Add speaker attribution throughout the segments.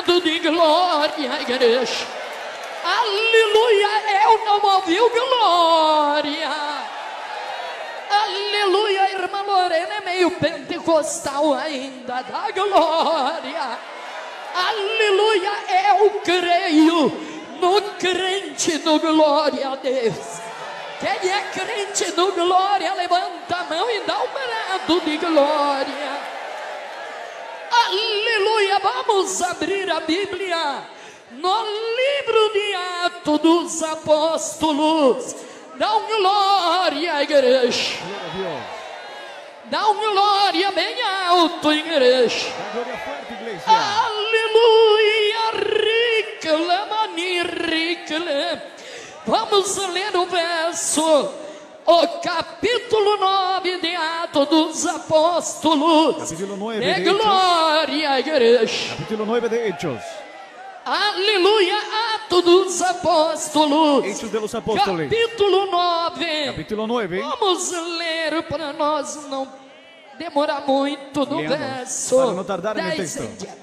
Speaker 1: morado de glória, igreja. Aleluia, eu não ouvi glória. Aleluia, irmã Lorena é meio pentecostal ainda, da glória. Aleluia, eu creio no crente no glória a Deus. Quem é crente no glória, levanta a mão e dá um brado de glória. Aleluia, vamos abrir a Bíblia no livro de Atos dos Apóstolos. Dá um glória, igreja. Dá um glória bem alto, igreja. Aleluia, ricle. Vamos ler o verso, o capítulo 9 de Atos dos Apóstolos.
Speaker 2: Capítulo 9
Speaker 1: de glória, igreja.
Speaker 2: Capítulo 9 de Hechos.
Speaker 1: Aleluia, Atos dos Apóstolos.
Speaker 2: Hechos de los Apóstoles.
Speaker 1: Capítulo 9.
Speaker 2: Capítulo 9.
Speaker 1: Vamos ler para nós não demorar muito no verso.
Speaker 2: Para não tardar no texto.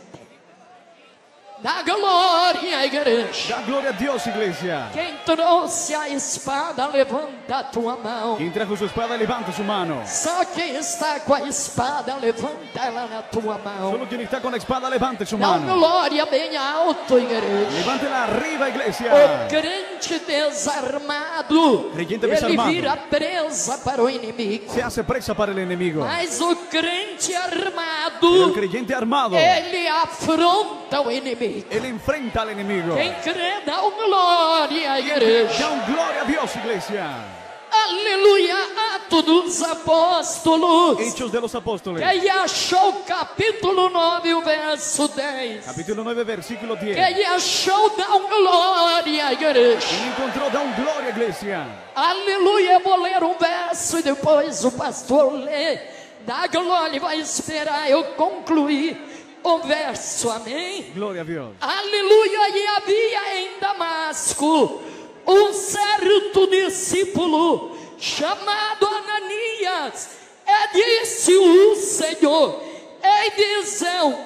Speaker 1: Da glória, igreja.
Speaker 2: Da glória a Deus, igreja.
Speaker 1: Quem trouxe a espada, levanta a tua mão.
Speaker 2: Quem trajo sua espada, levanta sua mão.
Speaker 1: Só quem está com a espada, levanta ela na tua mão.
Speaker 2: Solo quem está com a espada, levanta sua
Speaker 1: mão.
Speaker 2: mão.
Speaker 1: Dá glória bem alto, igreja.
Speaker 2: Levanta-la arriba, igreja.
Speaker 1: O crente desarmado, ele vira presa para o inimigo.
Speaker 2: Se hace presa para o inimigo.
Speaker 1: Mas o crente armado,
Speaker 2: o crente armado,
Speaker 1: ele afronta o inimigo.
Speaker 2: Ele enfrenta ao inimigo.
Speaker 1: Quem crê, dá glória, igreja.
Speaker 2: Dá glória a Deus, igreja.
Speaker 1: Aleluia, Atos dos Apóstolos.
Speaker 2: Hechos de los Apóstoles.
Speaker 1: Quem achou o capítulo 9, o verso 10.
Speaker 2: Capítulo 9, versículo 10.
Speaker 1: Quem achou, dá glória, igreja.
Speaker 2: Quem encontrou, dá glória, igreja.
Speaker 1: Aleluia, eu vou ler um verso e depois o pastor lê. Dá glória e vai esperar eu concluir o verso, amém?
Speaker 2: Glória a Deus.
Speaker 1: Aleluia, e havia em Damasco um certo discípulo chamado Ananias. E disse o Senhor, em visão,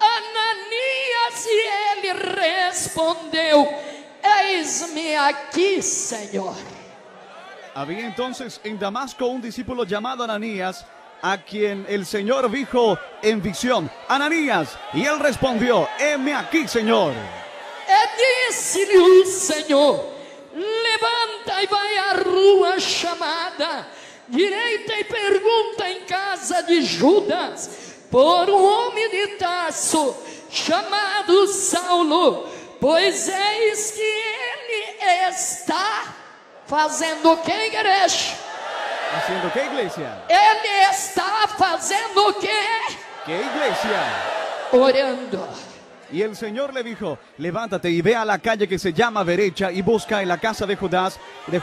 Speaker 1: Ananias, e ele respondeu, eis-me aqui, Senhor.
Speaker 2: Había entonces en Damasco un discípulo llamado Ananías, a quien el Señor dijo en visión, Ananías, y él respondió, heme aquí, Señor.
Speaker 1: E disse-lhe o Senhor, levanta e vai à rua chamada direita e pergunta em casa de Judas por um homem de Tarso chamado Saulo, pois eis que ele está fazendo o que, igreja?
Speaker 2: ¿Haciendo qué, iglesia?
Speaker 1: Ele está fazendo o quê?
Speaker 2: ¿Qué, iglesia?
Speaker 1: Orando.
Speaker 2: Y el Señor le dijo, levántate y ve a la calle que se llama Derecha y busca en la casa de Judá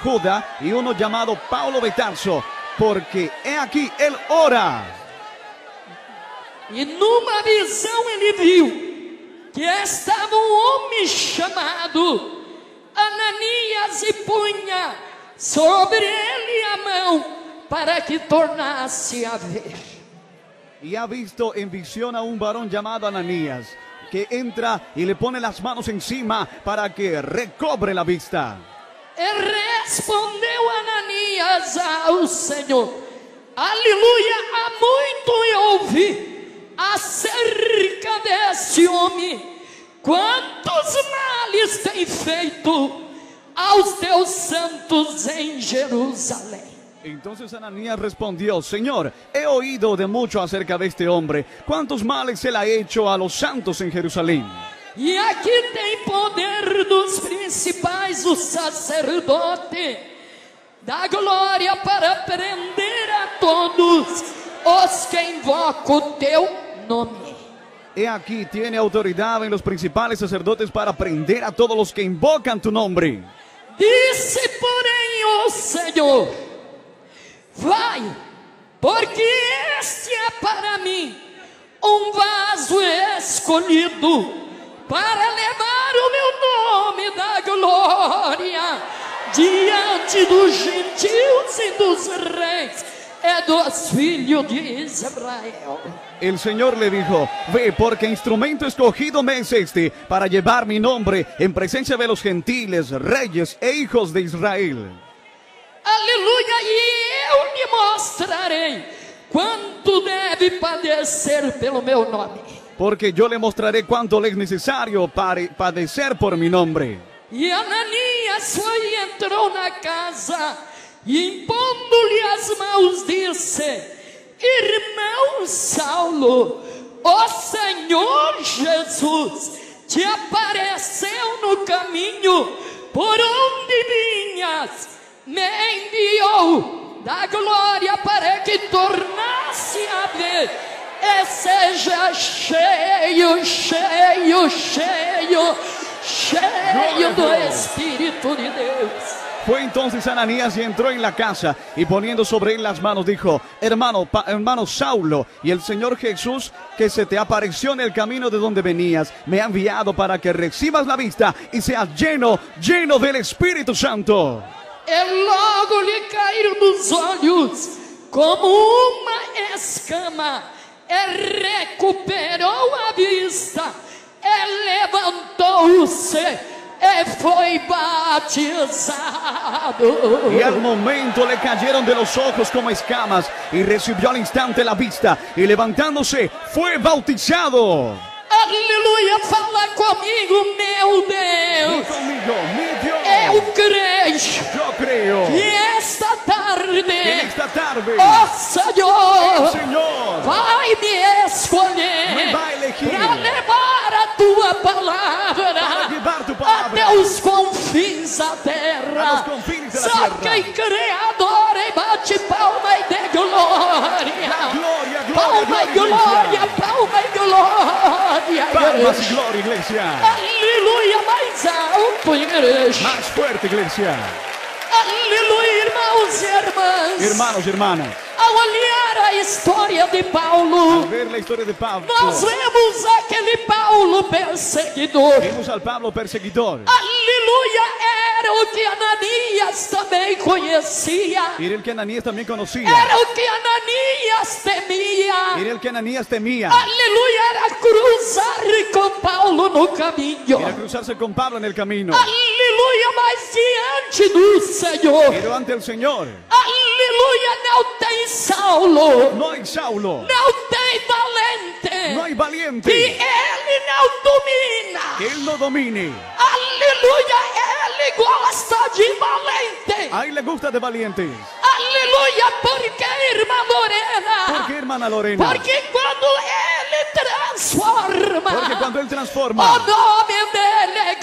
Speaker 2: y uno llamado Paulo de Tarso, porque he aquí, él ora.
Speaker 1: E numa visão ele viu que estava um homem chamado Ananias e punha sobre ele a mão para que tornasse a ver.
Speaker 2: Y ha visto en visión a un varón llamado Ananías, que entra y le pone las manos encima para que recobre la vista.
Speaker 1: E respondeu Ananias ao Senhor, aleluia, há muito eu ouvi acerca desse homem, quantos males tem feito aos teus santos em Jerusalém.
Speaker 2: Entonces Ananías respondió, Señor, he oído de mucho acerca de este hombre, cuántos males él ha hecho a los santos en Jerusalén.
Speaker 1: E aqui tem poder dos principais, o sacerdote, da glória para prender a todos os que invocam o teu nome.
Speaker 2: He aquí tiene autoridad en los principales sacerdotes para prender a todos los que invocan tu nombre.
Speaker 1: Disse, porém, o Senhor, vai, porque este é para mim um vaso escolhido para levar o meu nome da glória diante dos gentios e dos reis é dos filhos de Israel.
Speaker 2: El Señor le dijo, ve, porque instrumento escogido me es este, para llevar mi nombre en presencia de los gentiles, reyes e hijos de Israel.
Speaker 1: Aleluia, e eu lhe mostrarei quanto deve padecer pelo meu nome.
Speaker 2: Porque yo le mostraré cuánto le es necesario padecer por mi nombre.
Speaker 1: E Ananias foi e entrou na casa, e impondo-lhe as mãos, disse: Irmão Saulo, o Senhor Jesus te apareceu no caminho por onde vinhas, me enviou da glória para que tornasse a ver e seja cheio do Espírito de Deus.
Speaker 2: Fue entonces Ananías y entró en la casa y poniendo sobre él las manos dijo, hermano Saulo, y el Señor Jesús que se te apareció en el camino de donde venías, me ha enviado para que recibas la vista y seas lleno del Espíritu Santo.
Speaker 1: E logo lhe caíram dos olhos como uma escama, e recuperou a vista, e levantou-se e foi batizado.
Speaker 2: Y al momento le cayeron de los ojos como escamas y recibió al instante la vista y levantándose fue bautizado.
Speaker 1: Aleluia, fala comigo, meu Deus.
Speaker 2: Conmigo, mi Dios.
Speaker 1: Eu creio.
Speaker 2: Yo creo
Speaker 1: E esta tarde,
Speaker 2: oh
Speaker 1: Senhor,
Speaker 2: Señor
Speaker 1: vai me escolher
Speaker 2: me va a elegir
Speaker 1: para levar a tua palavra
Speaker 2: para llevar tu palabra
Speaker 1: até os confins da terra.
Speaker 2: a los confines de la
Speaker 1: Só
Speaker 2: tierra.
Speaker 1: quem crê, adora e bate palma e dê glória.
Speaker 2: Gloria,
Speaker 1: Palma e glória, palma e glória.
Speaker 2: Palmas y gloria, iglesia.
Speaker 1: Aleluia, mais alto, igreja.
Speaker 2: Más fuerte, iglesia.
Speaker 1: Aleluia, irmãos e irmãs.
Speaker 2: Hermanos y hermanas,
Speaker 1: Ao olhar a história de
Speaker 2: al
Speaker 1: Paulo,
Speaker 2: ver la historia de Pablo,
Speaker 1: nós vemos aquele Paulo perseguidor.
Speaker 2: vimos al Pablo perseguidor.
Speaker 1: Aleluia, era o que Ananias também conhecia.
Speaker 2: Era el que Ananías también conocía.
Speaker 1: Era o que Ananias temia.
Speaker 2: Era el que Ananías temía.
Speaker 1: Aleluia, era cruzar com Paulo no caminho.
Speaker 2: Era cruzarse con Pablo en el camino.
Speaker 1: Aleluia, mas diante do Senhor.
Speaker 2: Pero ante el Señor
Speaker 1: Aleluia, não tem Saulo.
Speaker 2: no hay Saulo,
Speaker 1: Não tem valente.
Speaker 2: no hay
Speaker 1: Que
Speaker 2: valiente
Speaker 1: ele não domina.
Speaker 2: que él no domine.
Speaker 1: Aleluia, ele gosta de valente.
Speaker 2: A él le gusta de valientes.
Speaker 1: Aleluia, porque irmã Lorena.
Speaker 2: ¿Por qué, hermana Lorena?
Speaker 1: Porque quando ele transforma,
Speaker 2: Porque cuando él
Speaker 1: o
Speaker 2: transforma,
Speaker 1: nome dele é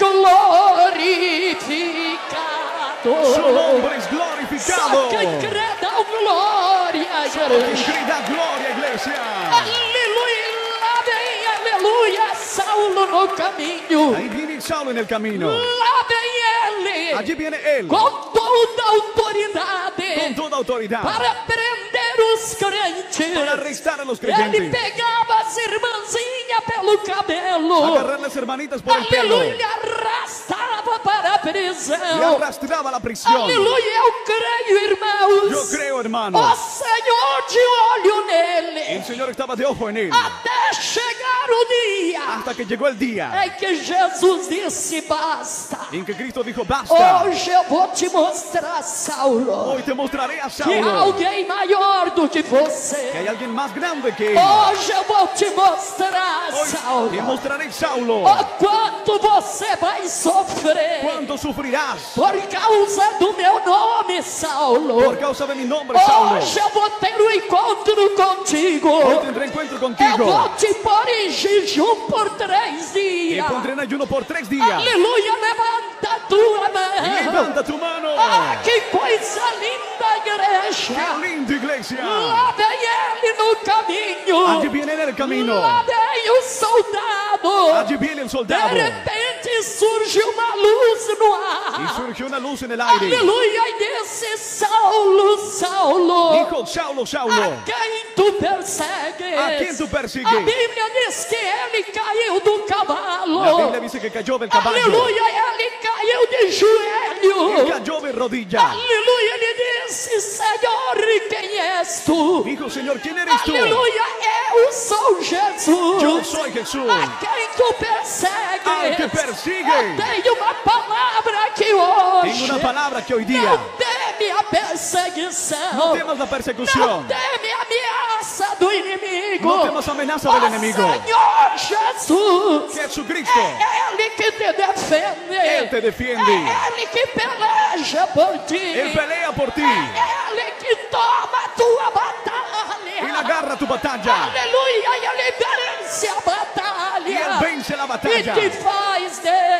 Speaker 1: glorificado.
Speaker 2: su nombre es
Speaker 1: Só
Speaker 2: glorificado.
Speaker 1: quem crê dá glória, igreja.
Speaker 2: Da gloria, iglesia.
Speaker 1: Aleluia, lá vem, aleluia, Saulo no caminho.
Speaker 2: Ahí viene Saulo en el camino.
Speaker 1: Lá vem ele,
Speaker 2: Allí viene él
Speaker 1: com toda a autoridade,
Speaker 2: con toda autoridad
Speaker 1: para prender os crentes.
Speaker 2: para arrestar a los
Speaker 1: Ele
Speaker 2: creyentes,
Speaker 1: pegava as irmãzinhas pelo cabelo.
Speaker 2: agarrar las hermanitas por el pelo
Speaker 1: Aleluia, arrastava para a
Speaker 2: y
Speaker 1: prisão.
Speaker 2: arrastraba a la prisión.
Speaker 1: Aleluia, eu creio, irmãos.
Speaker 2: Yo creo, hermano,
Speaker 1: O Senhor de olho nele.
Speaker 2: el Señor estaba de ojo en él
Speaker 1: Até chegar o dia
Speaker 2: hasta que llegó el día
Speaker 1: em que Jesus disse basta.
Speaker 2: en que Cristo dijo, basta,
Speaker 1: Hoje eu vou te mostrar, Saulo,
Speaker 2: hoy te mostraré a
Speaker 1: que há
Speaker 2: Saulo
Speaker 1: alguém maior do que
Speaker 2: que
Speaker 1: você.
Speaker 2: hay alguien más grande que él.
Speaker 1: Hoje eu vou te mostrar,
Speaker 2: Hoy te
Speaker 1: Saulo,
Speaker 2: mostraré, Saulo,
Speaker 1: o quanto você vai sofrer
Speaker 2: cuánto sufrirás
Speaker 1: por causa do meu nome, Saulo.
Speaker 2: por causa de mi nombre, Saulo.
Speaker 1: Hoje eu vou ter um encontro contigo.
Speaker 2: Hoy tendré encuentro
Speaker 1: Eu
Speaker 2: contigo
Speaker 1: vou te pôr em jejum por 3
Speaker 2: y
Speaker 1: dias.
Speaker 2: pondré en ayuno por 3 días.
Speaker 1: Aleluia, levanta a tua mão.
Speaker 2: Levanta tu mano.
Speaker 1: Ah, que coisa linda, igreja.
Speaker 2: Qué lindo, iglesia.
Speaker 1: Lá vem ele no caminho.
Speaker 2: Allí viene en el camino.
Speaker 1: Lá vem o soldado.
Speaker 2: Allí viene el
Speaker 1: De
Speaker 2: soldado.
Speaker 1: repente surge uma luz no
Speaker 2: Y
Speaker 1: ar.
Speaker 2: surgió una luz en el aire.
Speaker 1: Aleluia, e disse: Saulo, Saulo,
Speaker 2: Dijo, Saulo, Saulo,
Speaker 1: a quem tu persegues?
Speaker 2: ¿a quién tú persigues?
Speaker 1: A Bíblia diz que ele caiu do cavalo.
Speaker 2: La Biblia dice que cayó del caballo.
Speaker 1: Aleluia, ele caiu de
Speaker 2: Él
Speaker 1: joelho.
Speaker 2: cayó de rodillas.
Speaker 1: Aleluia, ele disse, Senhor, quem és tu?
Speaker 2: Dijo, Señor, ¿quién eres tú?
Speaker 1: Aleluia, eu sou Jesus.
Speaker 2: Yo soy Jesús.
Speaker 1: A quem tu persegues.
Speaker 2: Al que persigue.
Speaker 1: Eu tenho uma palavra aqui hoje.
Speaker 2: Tengo una palabra que hoy día.
Speaker 1: Não teme a perseguição.
Speaker 2: No temas la persecución.
Speaker 1: Não teme a ameaça do inimigo.
Speaker 2: No temas amenaza del enemigo.
Speaker 1: Senhor Jesus.
Speaker 2: Jesucristo.
Speaker 1: É Ele que te defende.
Speaker 2: Él te defiende.
Speaker 1: É Ele que peleja por ti.
Speaker 2: Él pelea por ti.
Speaker 1: É Ele que toma a tua batalha.
Speaker 2: Él agarra tu batalla.
Speaker 1: Aleluia, e Ele vence a batalha.
Speaker 2: Y Él vence la batalla.
Speaker 1: E te faz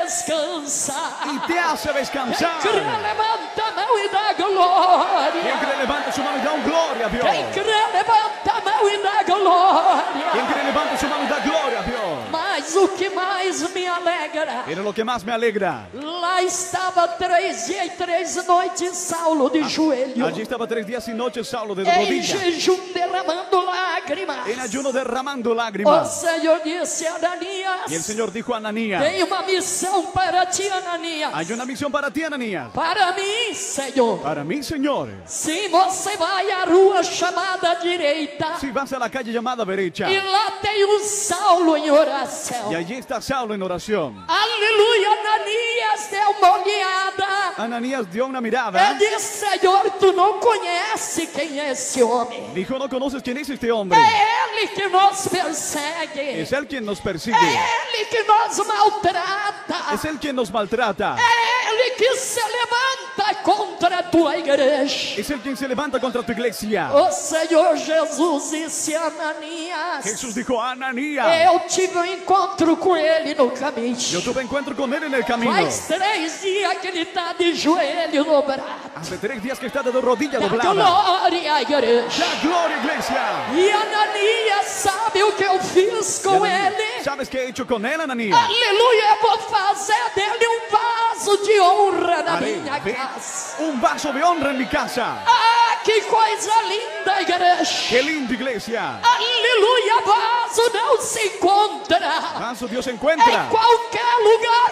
Speaker 1: descansar.
Speaker 2: Y te hace descansar.
Speaker 1: Quem crê, levanta a mão e dá glória.
Speaker 2: Quien cree levanta su mano y da un gloria a Dios.
Speaker 1: Quem crê, levanta a mão e dá glória.
Speaker 2: Quien cree levanta su mano y da gloria a Dios.
Speaker 1: Mas o que mais me alegra,
Speaker 2: Pero lo que más me alegra,
Speaker 1: lá estava 3 dias e 3 noites Saulo de joelho,
Speaker 2: allí estaba 3 días y noches Saulo de
Speaker 1: em
Speaker 2: rodillas,
Speaker 1: jejum derramando lágrimas.
Speaker 2: en ayuno derramando
Speaker 1: O
Speaker 2: lágrimas.
Speaker 1: Senhor disse a Ananias,
Speaker 2: Y el Señor dijo a Ananías,
Speaker 1: tem uma missão para ti, Ananias.
Speaker 2: hay una misión para ti, Ananías.
Speaker 1: Para mim, Senhor.
Speaker 2: Para mí, Señor.
Speaker 1: Sim, você vai à rua chamada direita.
Speaker 2: Si vas a la calle llamada derecha,
Speaker 1: E lá tem Saulo em oração.
Speaker 2: y allí está Saulo en oración.
Speaker 1: Aleluia, Ananias deu uma olhada.
Speaker 2: Ananías dio una
Speaker 1: Eu
Speaker 2: mirada.
Speaker 1: disse, Senhor, tu não conhece quem é esse homem.
Speaker 2: Dijo, no conoces quién es este hombre.
Speaker 1: É Ele que nos persegue.
Speaker 2: Es él quien nos persigue.
Speaker 1: É Ele que nos maltrata.
Speaker 2: Es él quien nos maltrata.
Speaker 1: É Ele que se levanta contra a tua igreja.
Speaker 2: Es él quien se levanta contra tu iglesia.
Speaker 1: O Senhor Jesus disse a Ananias,
Speaker 2: Jesús dijo a Ananías,
Speaker 1: eu tive um encontro com ele no caminho.
Speaker 2: yo tuve encuentro con él en el camino.
Speaker 1: Faz 3 dias que ele está de joelho dobrado.
Speaker 2: Hace 3 días que está de rodillas
Speaker 1: Dá
Speaker 2: doblada.
Speaker 1: glória à igreja.
Speaker 2: Da gloria, iglesia.
Speaker 1: E Ananias sabe o que eu fiz com ele?
Speaker 2: ¿Sabes qué he hecho con él, Ananías?
Speaker 1: Aleluia, eu vou fazer dele um vaso de honra na
Speaker 2: Haré
Speaker 1: minha casa.
Speaker 2: un vaso de honra en mi casa.
Speaker 1: Ah, que coisa linda, igreja.
Speaker 2: Qué linda iglesia.
Speaker 1: Aleluia, vaso não se encontra
Speaker 2: Vaso Dios
Speaker 1: em
Speaker 2: encuentra
Speaker 1: qualquer lugar,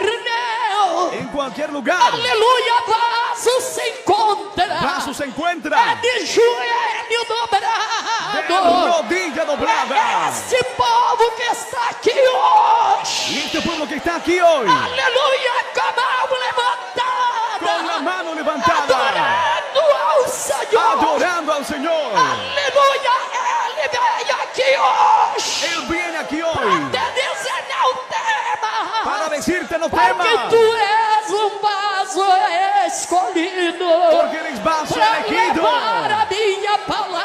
Speaker 1: não.
Speaker 2: en cualquier lugar.
Speaker 1: Aleluia, vaso se encontra.
Speaker 2: Vaso se encuentra
Speaker 1: É de joelho
Speaker 2: de
Speaker 1: dobrado.
Speaker 2: rodilla doblada.
Speaker 1: Este povo que está aqui hoje.
Speaker 2: Y este pueblo que está aquí hoy,
Speaker 1: Aleluia, com a mão levantada.
Speaker 2: con la mano levantada,
Speaker 1: Adorando ao Senhor.
Speaker 2: adorando al Señor.
Speaker 1: Aleluia, Ele veio aqui hoje.
Speaker 2: Él viene aquí
Speaker 1: Para
Speaker 2: hoy
Speaker 1: te dizer não tema.
Speaker 2: para decirte no
Speaker 1: Porque
Speaker 2: temas,
Speaker 1: tu és um vaso escolhido.
Speaker 2: porque eres vaso
Speaker 1: Para
Speaker 2: elegido
Speaker 1: levar a minha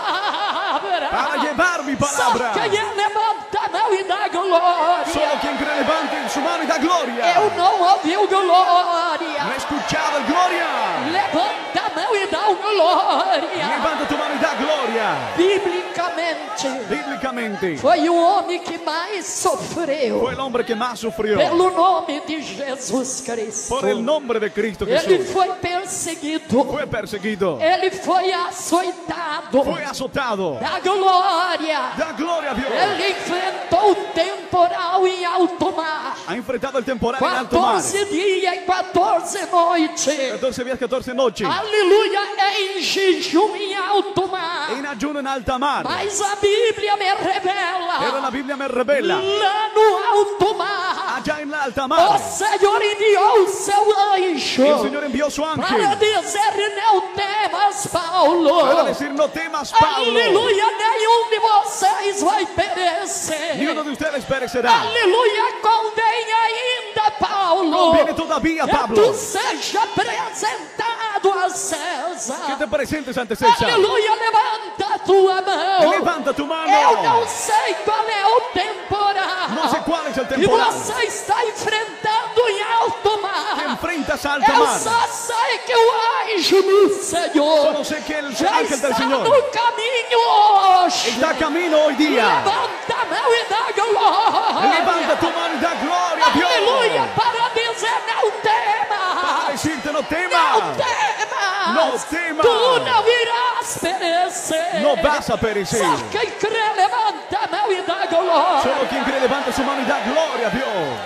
Speaker 1: palavra.
Speaker 2: para llevar mi palabra.
Speaker 1: Só quem levanta a mão e dá glória.
Speaker 2: Solo quien cree levante su mano y da gloria.
Speaker 1: Eu não ouvi o
Speaker 2: No he
Speaker 1: glória.
Speaker 2: escuchado el gloria.
Speaker 1: Levanta a mão e dá o glória.
Speaker 2: Levanta tu mano y da gloria.
Speaker 1: Biblicamente,
Speaker 2: Bíblicamente,
Speaker 1: foi o homem que mais sofreu
Speaker 2: fue el hombre que más sufrió
Speaker 1: pelo nome de Jesus Cristo.
Speaker 2: por el nombre de Cristo
Speaker 1: Ele
Speaker 2: Jesús.
Speaker 1: foi perseguido.
Speaker 2: Fue perseguido,
Speaker 1: Ele foi açoitado.
Speaker 2: fue azotado.
Speaker 1: Da glória.
Speaker 2: Da gloria a Dios.
Speaker 1: Ele enfrentou o temporal em alto mar.
Speaker 2: Ha enfrentado el temporal en alto mar.
Speaker 1: 14 dias e 14 noites.
Speaker 2: 14 días, 14 noches.
Speaker 1: Aleluia, em jejum em alto mar.
Speaker 2: En ayuno en alta mar.
Speaker 1: Mas a Bíblia me revela.
Speaker 2: Pero la Biblia me revela,
Speaker 1: Lá no alto mar,
Speaker 2: allá en la alta
Speaker 1: o
Speaker 2: mar,
Speaker 1: Senhor enviou o seu anjo
Speaker 2: el Señor envió su
Speaker 1: para
Speaker 2: ángel
Speaker 1: dizer: não temas, Paulo.
Speaker 2: para decir, no temas, Pablo.
Speaker 1: Aleluia, nenhum de vocês vai perecer.
Speaker 2: Ni uno de ustedes perecerá.
Speaker 1: Aleluia, convém ainda, Paulo,
Speaker 2: Viene todavía,
Speaker 1: que
Speaker 2: Pablo,
Speaker 1: tu seja apresentado a
Speaker 2: que
Speaker 1: César.
Speaker 2: te presentes ante César.
Speaker 1: Aleluia, levanta a tua mão.
Speaker 2: Levanta tu
Speaker 1: Eu
Speaker 2: mano.
Speaker 1: não sei qual é o temporal
Speaker 2: No sé cuál es el
Speaker 1: que
Speaker 2: temporal
Speaker 1: você está enfrentando em alto
Speaker 2: que
Speaker 1: mar.
Speaker 2: enfrentas a alta
Speaker 1: Eu
Speaker 2: mar.
Speaker 1: só sei que o anjo do Senhor
Speaker 2: Solo sé que el
Speaker 1: já
Speaker 2: ángel
Speaker 1: está
Speaker 2: del Señor
Speaker 1: no caminho hoje.
Speaker 2: está camino hoy día.
Speaker 1: Levanta a mão e dá glória.
Speaker 2: Levanta tu mano y da gloria a
Speaker 1: Aleluia,
Speaker 2: Dios.
Speaker 1: para dizer: não tema.
Speaker 2: Para decirte, no
Speaker 1: Não
Speaker 2: temas.
Speaker 1: tema.
Speaker 2: No temas.
Speaker 1: Tu não irás perecer.
Speaker 2: No vas a perecer.
Speaker 1: Só quem crê, levanta a mão e dá glória.
Speaker 2: Solo quien cree levanta su mano y da gloria a Dios.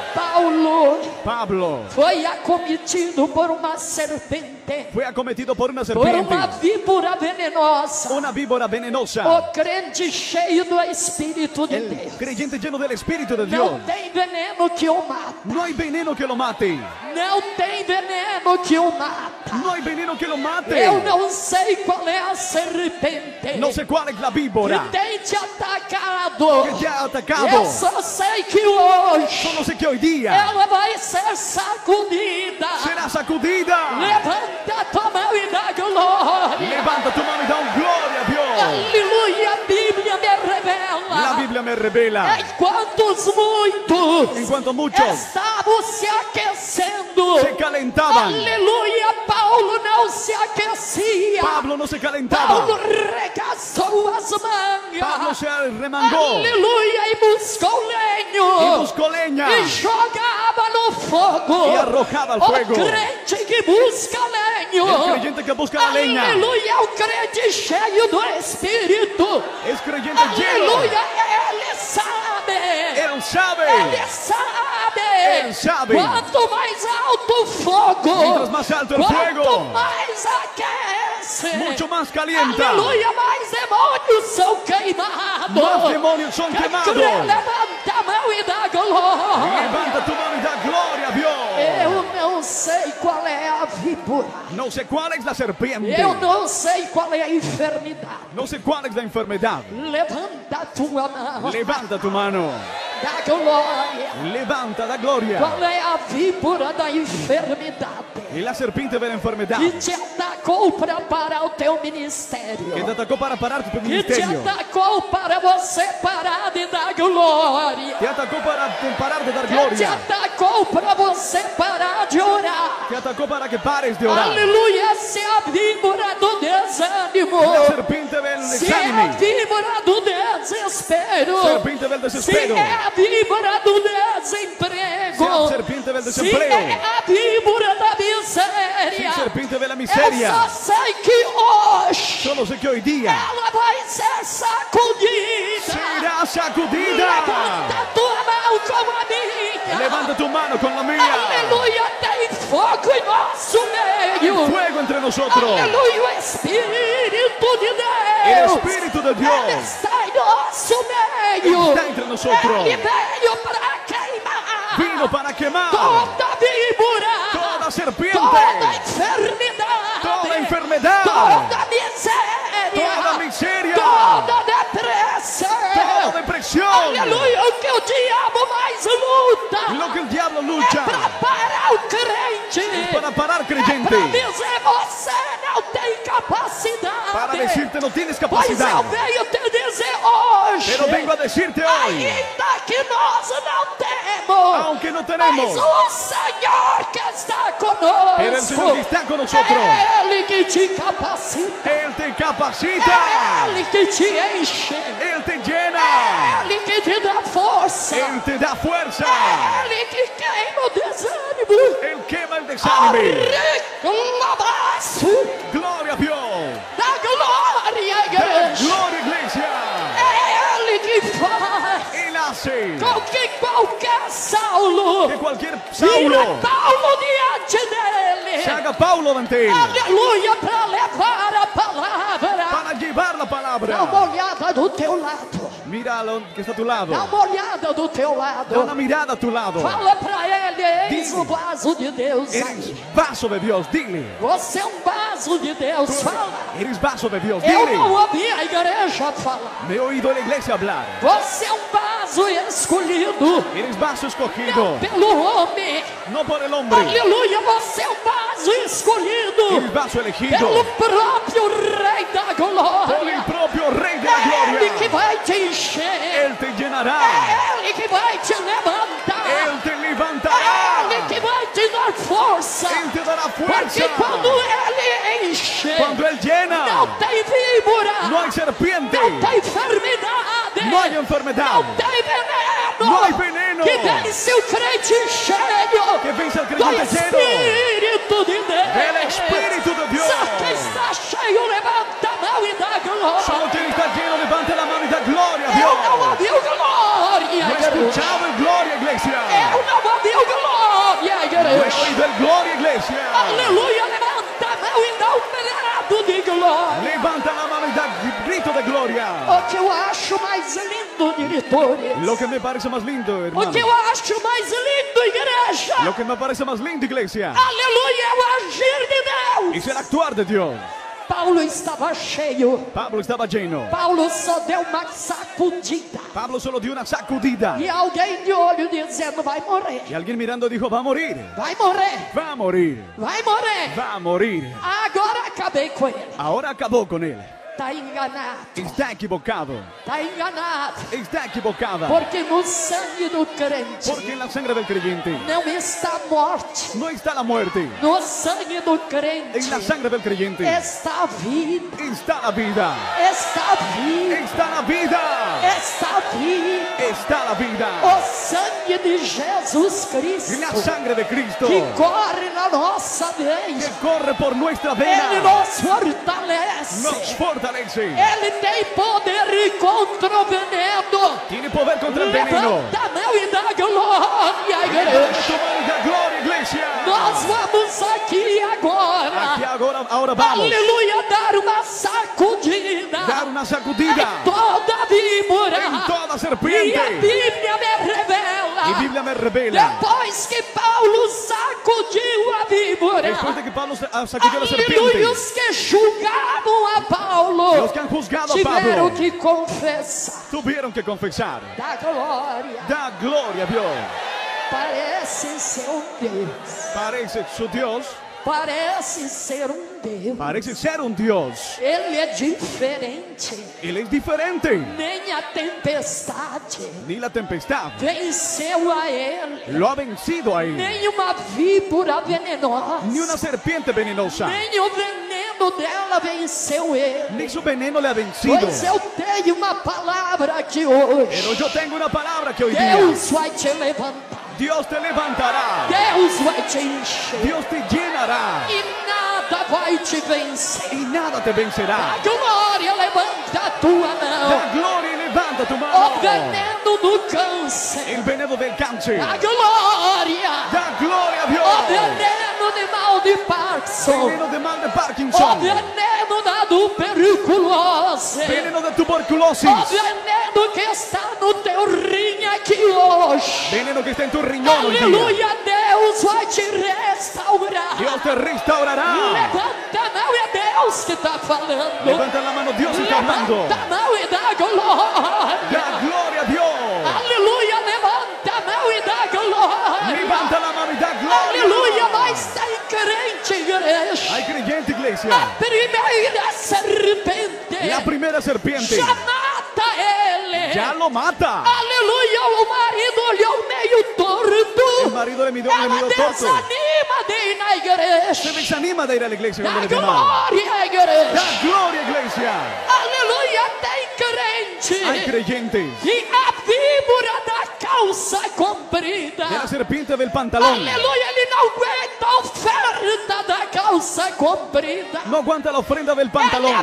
Speaker 2: Pablo
Speaker 1: foi acometido por uma serpente,
Speaker 2: fue acometido por una
Speaker 1: por
Speaker 2: serpiente,
Speaker 1: uma víbora venenosa.
Speaker 2: una víbora venenosa.
Speaker 1: O crente cheio do Espírito de
Speaker 2: El
Speaker 1: Deus
Speaker 2: creyente lleno del Espíritu de Dios.
Speaker 1: não tem veneno que o mata.
Speaker 2: No hay veneno que lo mate.
Speaker 1: Não tem veneno que o mata.
Speaker 2: No hay veneno que lo mate.
Speaker 1: Eu não sei qual é a serpente
Speaker 2: No sé cuál es la víbora
Speaker 1: que tem te atacado.
Speaker 2: que te ha atacado.
Speaker 1: Eu só sei que hoje
Speaker 2: Solo sé que hoy día
Speaker 1: ela vai ser sacudida.
Speaker 2: será sacudida.
Speaker 1: Levanta tua mão e dá glória.
Speaker 2: Levanta tu mano y da un gloria a Dios.
Speaker 1: Aleluia, a Bíblia me revela.
Speaker 2: La Biblia me revela.
Speaker 1: Enquanto muitos
Speaker 2: En cuanto muchos
Speaker 1: estavam se aquecendo,
Speaker 2: se calentaban,
Speaker 1: aleluia, Paulo não se aquecia.
Speaker 2: Pablo no se calentaba.
Speaker 1: Paulo regaçou as mangas.
Speaker 2: Pablo se remangó
Speaker 1: Aleluia, e buscou lenho.
Speaker 2: y buscó leña
Speaker 1: E jogava no fogo.
Speaker 2: y arrojaba al
Speaker 1: O
Speaker 2: fuego.
Speaker 1: crente que busca lenho.
Speaker 2: El creyente que busca la leña
Speaker 1: Aleluia, o crente cheio do Espírito.
Speaker 2: es creyente lleno.
Speaker 1: Aleluia, ele sabe.
Speaker 2: Él sabe.
Speaker 1: Ele sabe.
Speaker 2: Él sabe.
Speaker 1: Quanto mais alto o fogo,
Speaker 2: Mientras más alto el
Speaker 1: quanto
Speaker 2: fuego,
Speaker 1: mais aquece,
Speaker 2: mucho más calienta.
Speaker 1: aleluia, mais demônios são queimados.
Speaker 2: Más demonios son
Speaker 1: Quem
Speaker 2: quemados.
Speaker 1: crê, levanta a mão e dá glória.
Speaker 2: Levanta tu mano y da gloria a Dios.
Speaker 1: Eu não sei qual é a víbora.
Speaker 2: No sé cuál es la serpiente.
Speaker 1: Eu não sei qual é a enfermidade.
Speaker 2: No sé cuál es la enfermedad.
Speaker 1: Levanta a tua mão.
Speaker 2: Levanta tu mano.
Speaker 1: Dá glória.
Speaker 2: Levanta da gloria.
Speaker 1: Qual é a víbora da enfermidade
Speaker 2: Y la serpiente de la enfermedad
Speaker 1: que te atacou para parar o teu ministério?
Speaker 2: que te atacó para parar tu
Speaker 1: Que te
Speaker 2: ministerio.
Speaker 1: atacou para você parar de dar glória.
Speaker 2: Te atacó para parar de dar
Speaker 1: Que te
Speaker 2: gloria.
Speaker 1: atacou para você parar de orar.
Speaker 2: Te atacó para que pares de orar.
Speaker 1: Aleluia, se é a víbora do desânimo.
Speaker 2: La serpiente del
Speaker 1: Se é a
Speaker 2: desánimo.
Speaker 1: víbora do desespero.
Speaker 2: Serpiente del
Speaker 1: Se
Speaker 2: desespero.
Speaker 1: é a víbora do desemprego.
Speaker 2: Se é a serpiente del
Speaker 1: Se
Speaker 2: desempleo.
Speaker 1: é a víbora da miséria.
Speaker 2: Sí, serpiente de la
Speaker 1: Eu
Speaker 2: miseria.
Speaker 1: só sei que hoje
Speaker 2: Solo sé que hoy día
Speaker 1: ela vai ser sacudida.
Speaker 2: será sacudida.
Speaker 1: Levanta tua mão como a minha.
Speaker 2: Levanta tu mano con la mía.
Speaker 1: Aleluia, tem fogo em nosso meio.
Speaker 2: Fuego entre nosotros.
Speaker 1: Aleluia, o Espírito de
Speaker 2: El
Speaker 1: Deus.
Speaker 2: Espíritu de
Speaker 1: Ele
Speaker 2: Dios
Speaker 1: está em nosso meio.
Speaker 2: está entre nosotros.
Speaker 1: Ele veio para queimar
Speaker 2: Vino para quemar
Speaker 1: toda víbora,
Speaker 2: toda serpiente,
Speaker 1: toda enfermidade,
Speaker 2: toda enfermedad,
Speaker 1: toda miséria,
Speaker 2: toda miseria,
Speaker 1: toda depressão.
Speaker 2: toda depresión.
Speaker 1: Aleluia, o que o diabo mais luta
Speaker 2: Lo que el diablo
Speaker 1: é
Speaker 2: lucha
Speaker 1: para parar o crente,
Speaker 2: para parar creyente,
Speaker 1: para dizer você não tem capacidade.
Speaker 2: para decirte no tienes
Speaker 1: Pois
Speaker 2: capacidad.
Speaker 1: eu venho te dizer hoje,
Speaker 2: Pero vengo a decirte hoy,
Speaker 1: ainda que nós não temos,
Speaker 2: aunque no
Speaker 1: mas
Speaker 2: tenemos,
Speaker 1: o Senhor que está conosco,
Speaker 2: pero el Señor que está con nosotros,
Speaker 1: Ele que te capacita,
Speaker 2: Él te capacita,
Speaker 1: Ele que te enche,
Speaker 2: Él te llena,
Speaker 1: Ele que te dá força,
Speaker 2: Él te da fuerza,
Speaker 1: Ele que queima o desânimo.
Speaker 2: Él quema el desánimo.
Speaker 1: Reclamaço
Speaker 2: Gloria a Dios,
Speaker 1: da glória,
Speaker 2: da
Speaker 1: igreja.
Speaker 2: gloria iglesia.
Speaker 1: É Ele que faz
Speaker 2: Él hace
Speaker 1: com que qualquer Saulo
Speaker 2: que cualquier
Speaker 1: vira
Speaker 2: Saulo
Speaker 1: Paulo diante dele.
Speaker 2: se haga Paulo ante él
Speaker 1: Aleluia, para levar a palavra.
Speaker 2: para llevar la
Speaker 1: Dá
Speaker 2: palabra.
Speaker 1: uma olhada do teu lado.
Speaker 2: Mira lo que está a tu lado.
Speaker 1: Dá uma olhada do teu
Speaker 2: Da
Speaker 1: lado.
Speaker 2: una mirada a tu lado.
Speaker 1: Fala para ele, eis
Speaker 2: Dile.
Speaker 1: o vaso de Deus
Speaker 2: Eres
Speaker 1: aí.
Speaker 2: vaso de Dios, dile.
Speaker 1: Você é um vaso de Deus, fala.
Speaker 2: Eres vaso de Dios,
Speaker 1: Eu
Speaker 2: dile.
Speaker 1: não ouvi a igreja falar.
Speaker 2: Me he oído a la iglesia hablar.
Speaker 1: Você é um vaso escolhido,
Speaker 2: Eres vaso
Speaker 1: não
Speaker 2: escogido,
Speaker 1: pelo homem.
Speaker 2: no por el hombre.
Speaker 1: Aleluia, você é um vaso escolhido
Speaker 2: Eres vaso
Speaker 1: pelo
Speaker 2: elegido
Speaker 1: próprio Rei da
Speaker 2: por el
Speaker 1: Glória.
Speaker 2: propio Rey de la
Speaker 1: É Ele que
Speaker 2: Gloria.
Speaker 1: vai te encher,
Speaker 2: Él te llenará.
Speaker 1: é Ele que vai te levantar,
Speaker 2: Él te
Speaker 1: é
Speaker 2: levantará.
Speaker 1: Ele que vai te dar força.
Speaker 2: Él te dará
Speaker 1: Porque
Speaker 2: fuerza.
Speaker 1: quando Ele enche,
Speaker 2: Cuando Él
Speaker 1: não
Speaker 2: llena,
Speaker 1: tem víbora,
Speaker 2: no hay serpiente,
Speaker 1: não tem enfermidade,
Speaker 2: no hay enfermedad,
Speaker 1: não tem veneno,
Speaker 2: no hay veneno
Speaker 1: que vence o crente cheio
Speaker 2: que vence al
Speaker 1: do
Speaker 2: creyente lleno
Speaker 1: Espírito de Deus.
Speaker 2: del Espíritu de Dios.
Speaker 1: Só quem
Speaker 2: gloria, iglesia.
Speaker 1: Aleluia, levanta a mão e dá um brado de glória.
Speaker 2: Levanta la mano y da grito de gloria.
Speaker 1: O que eu acho mais lindo, diretores.
Speaker 2: Lo que me parece más lindo,
Speaker 1: O
Speaker 2: hermano.
Speaker 1: que eu acho mais lindo, igreja.
Speaker 2: Lo que me parece más lindo, iglesia.
Speaker 1: Aleluia, é o agir de Deus.
Speaker 2: Es el actuar de Dios.
Speaker 1: Paulo estava cheio.
Speaker 2: Pablo estaba lleno.
Speaker 1: Paulo só deu uma sacudida.
Speaker 2: Pablo solo dio una sacudida.
Speaker 1: E alguém de olho dizendo, vai morrer.
Speaker 2: Y alguien mirando dijo, va a morir.
Speaker 1: Vai morrer.
Speaker 2: Va a morir.
Speaker 1: Vai morrer.
Speaker 2: Va a morir.
Speaker 1: Agora acabei com ele.
Speaker 2: Ahora acabó con él.
Speaker 1: Está enganado.
Speaker 2: Está equivocado.
Speaker 1: Está enganado.
Speaker 2: Está equivocada.
Speaker 1: Porque no sangue do crente
Speaker 2: Porque en la sangre del creyente
Speaker 1: não está a morte.
Speaker 2: no está la muerte.
Speaker 1: No sangue do crente
Speaker 2: En la sangre del creyente
Speaker 1: está a vida.
Speaker 2: está la vida.
Speaker 1: Está a vida.
Speaker 2: Está la vida.
Speaker 1: Está a vida.
Speaker 2: Está la vida.
Speaker 1: O sangue de Jesus
Speaker 2: Y la
Speaker 1: Cristo
Speaker 2: sangre de Cristo
Speaker 1: que corre na nossa
Speaker 2: que
Speaker 1: veia.
Speaker 2: corre por nuestra
Speaker 1: Ele
Speaker 2: vena
Speaker 1: nos fortalece.
Speaker 2: nos fortalece.
Speaker 1: Ele tem poder contra o veneno.
Speaker 2: Tiene poder contra el veneno.
Speaker 1: Levanta a mão e dá glória,
Speaker 2: Levanta
Speaker 1: igreja.
Speaker 2: tu mano y da gloria, iglesia.
Speaker 1: Nós vamos aqui agora.
Speaker 2: Aquí ahora vamos
Speaker 1: Aleluia, dar uma sacudida.
Speaker 2: dar una sacudida
Speaker 1: Em toda víbora.
Speaker 2: en toda
Speaker 1: E a
Speaker 2: serpiente.
Speaker 1: Bíblia me revela.
Speaker 2: Y Biblia me revela.
Speaker 1: Depois que Paulo sacudiu a víbora.
Speaker 2: Después de que Pablo sacudió la
Speaker 1: Aleluia,
Speaker 2: serpiente,
Speaker 1: os que julgavam a Paulo
Speaker 2: los que han juzgado a
Speaker 1: tiveram
Speaker 2: Pablo
Speaker 1: que confessar.
Speaker 2: tuvieron que confesar.
Speaker 1: Da glória.
Speaker 2: Da gloria a Dios.
Speaker 1: Parece ser um Deus.
Speaker 2: Parece su Dios.
Speaker 1: Parece ser um Deus.
Speaker 2: Parece ser un Dios.
Speaker 1: Ele é diferente.
Speaker 2: Él es diferente.
Speaker 1: Nem a tempestade
Speaker 2: Ni la tempestad
Speaker 1: venceu a ele.
Speaker 2: lo ha vencido a él.
Speaker 1: Nem uma víbora venenosa.
Speaker 2: Ni una serpiente venenosa.
Speaker 1: Nem o veneno dela venceu ele.
Speaker 2: Ni su veneno le ha vencido.
Speaker 1: Pois eu tenho uma palavra aqui hoje.
Speaker 2: Pero yo tengo una palabra que hoy día
Speaker 1: Deus vai te levantar.
Speaker 2: Dios te levantará.
Speaker 1: Deus vai te encher.
Speaker 2: Dios te llenará.
Speaker 1: E nada vai te vencer.
Speaker 2: Y nada te vencerá.
Speaker 1: A glória, levanta a tua mão.
Speaker 2: Da gloria y levanta tu
Speaker 1: O
Speaker 2: mano.
Speaker 1: veneno do câncer.
Speaker 2: El veneno del cáncer.
Speaker 1: A glória.
Speaker 2: Da gloria a
Speaker 1: O
Speaker 2: Dios.
Speaker 1: veneno de mal de Parkinson.
Speaker 2: Veneno de mal de
Speaker 1: O
Speaker 2: Parkinson.
Speaker 1: veneno da tuberculose.
Speaker 2: Veneno de tuberculosis.
Speaker 1: O veneno que está no teu rim aqui hoje.
Speaker 2: Veneno que está en tu riñón hoy día.
Speaker 1: Aleluia, Deus vai te restaurar.
Speaker 2: Dios te restaurará.
Speaker 1: Levanta a mão, é Deus que está falando.
Speaker 2: Levanta la mano, Dios está hablando.
Speaker 1: Levanta a mão e dá glória.
Speaker 2: Da gloria a Dios.
Speaker 1: Aleluia, levanta a mão e dá glória.
Speaker 2: Levanta la mano y da gloria.
Speaker 1: Aleluia, mas tem crente, igreja.
Speaker 2: Hay creyente, iglesia.
Speaker 1: A primeira serpente
Speaker 2: La primera serpiente
Speaker 1: já mata ele.
Speaker 2: ya lo mata.
Speaker 1: Aleluia, o marido olhou meio torto.
Speaker 2: El marido le miró
Speaker 1: Ela
Speaker 2: torto.
Speaker 1: desanima de ir na
Speaker 2: Se
Speaker 1: igreja.
Speaker 2: desanima de ir a la iglesia
Speaker 1: Dá
Speaker 2: cuando le va mal.
Speaker 1: glória, igreja.
Speaker 2: Da gloria, iglesia.
Speaker 1: Aleluia, tem crente.
Speaker 2: Hay creyentes.
Speaker 1: E a víbora da calça comprida.
Speaker 2: De la serpiente del pantalón.
Speaker 1: Aleluia, ele não aguenta a oferta da calça comprida.
Speaker 2: No aguanta la ofrenda del
Speaker 1: Ele
Speaker 2: pantalón.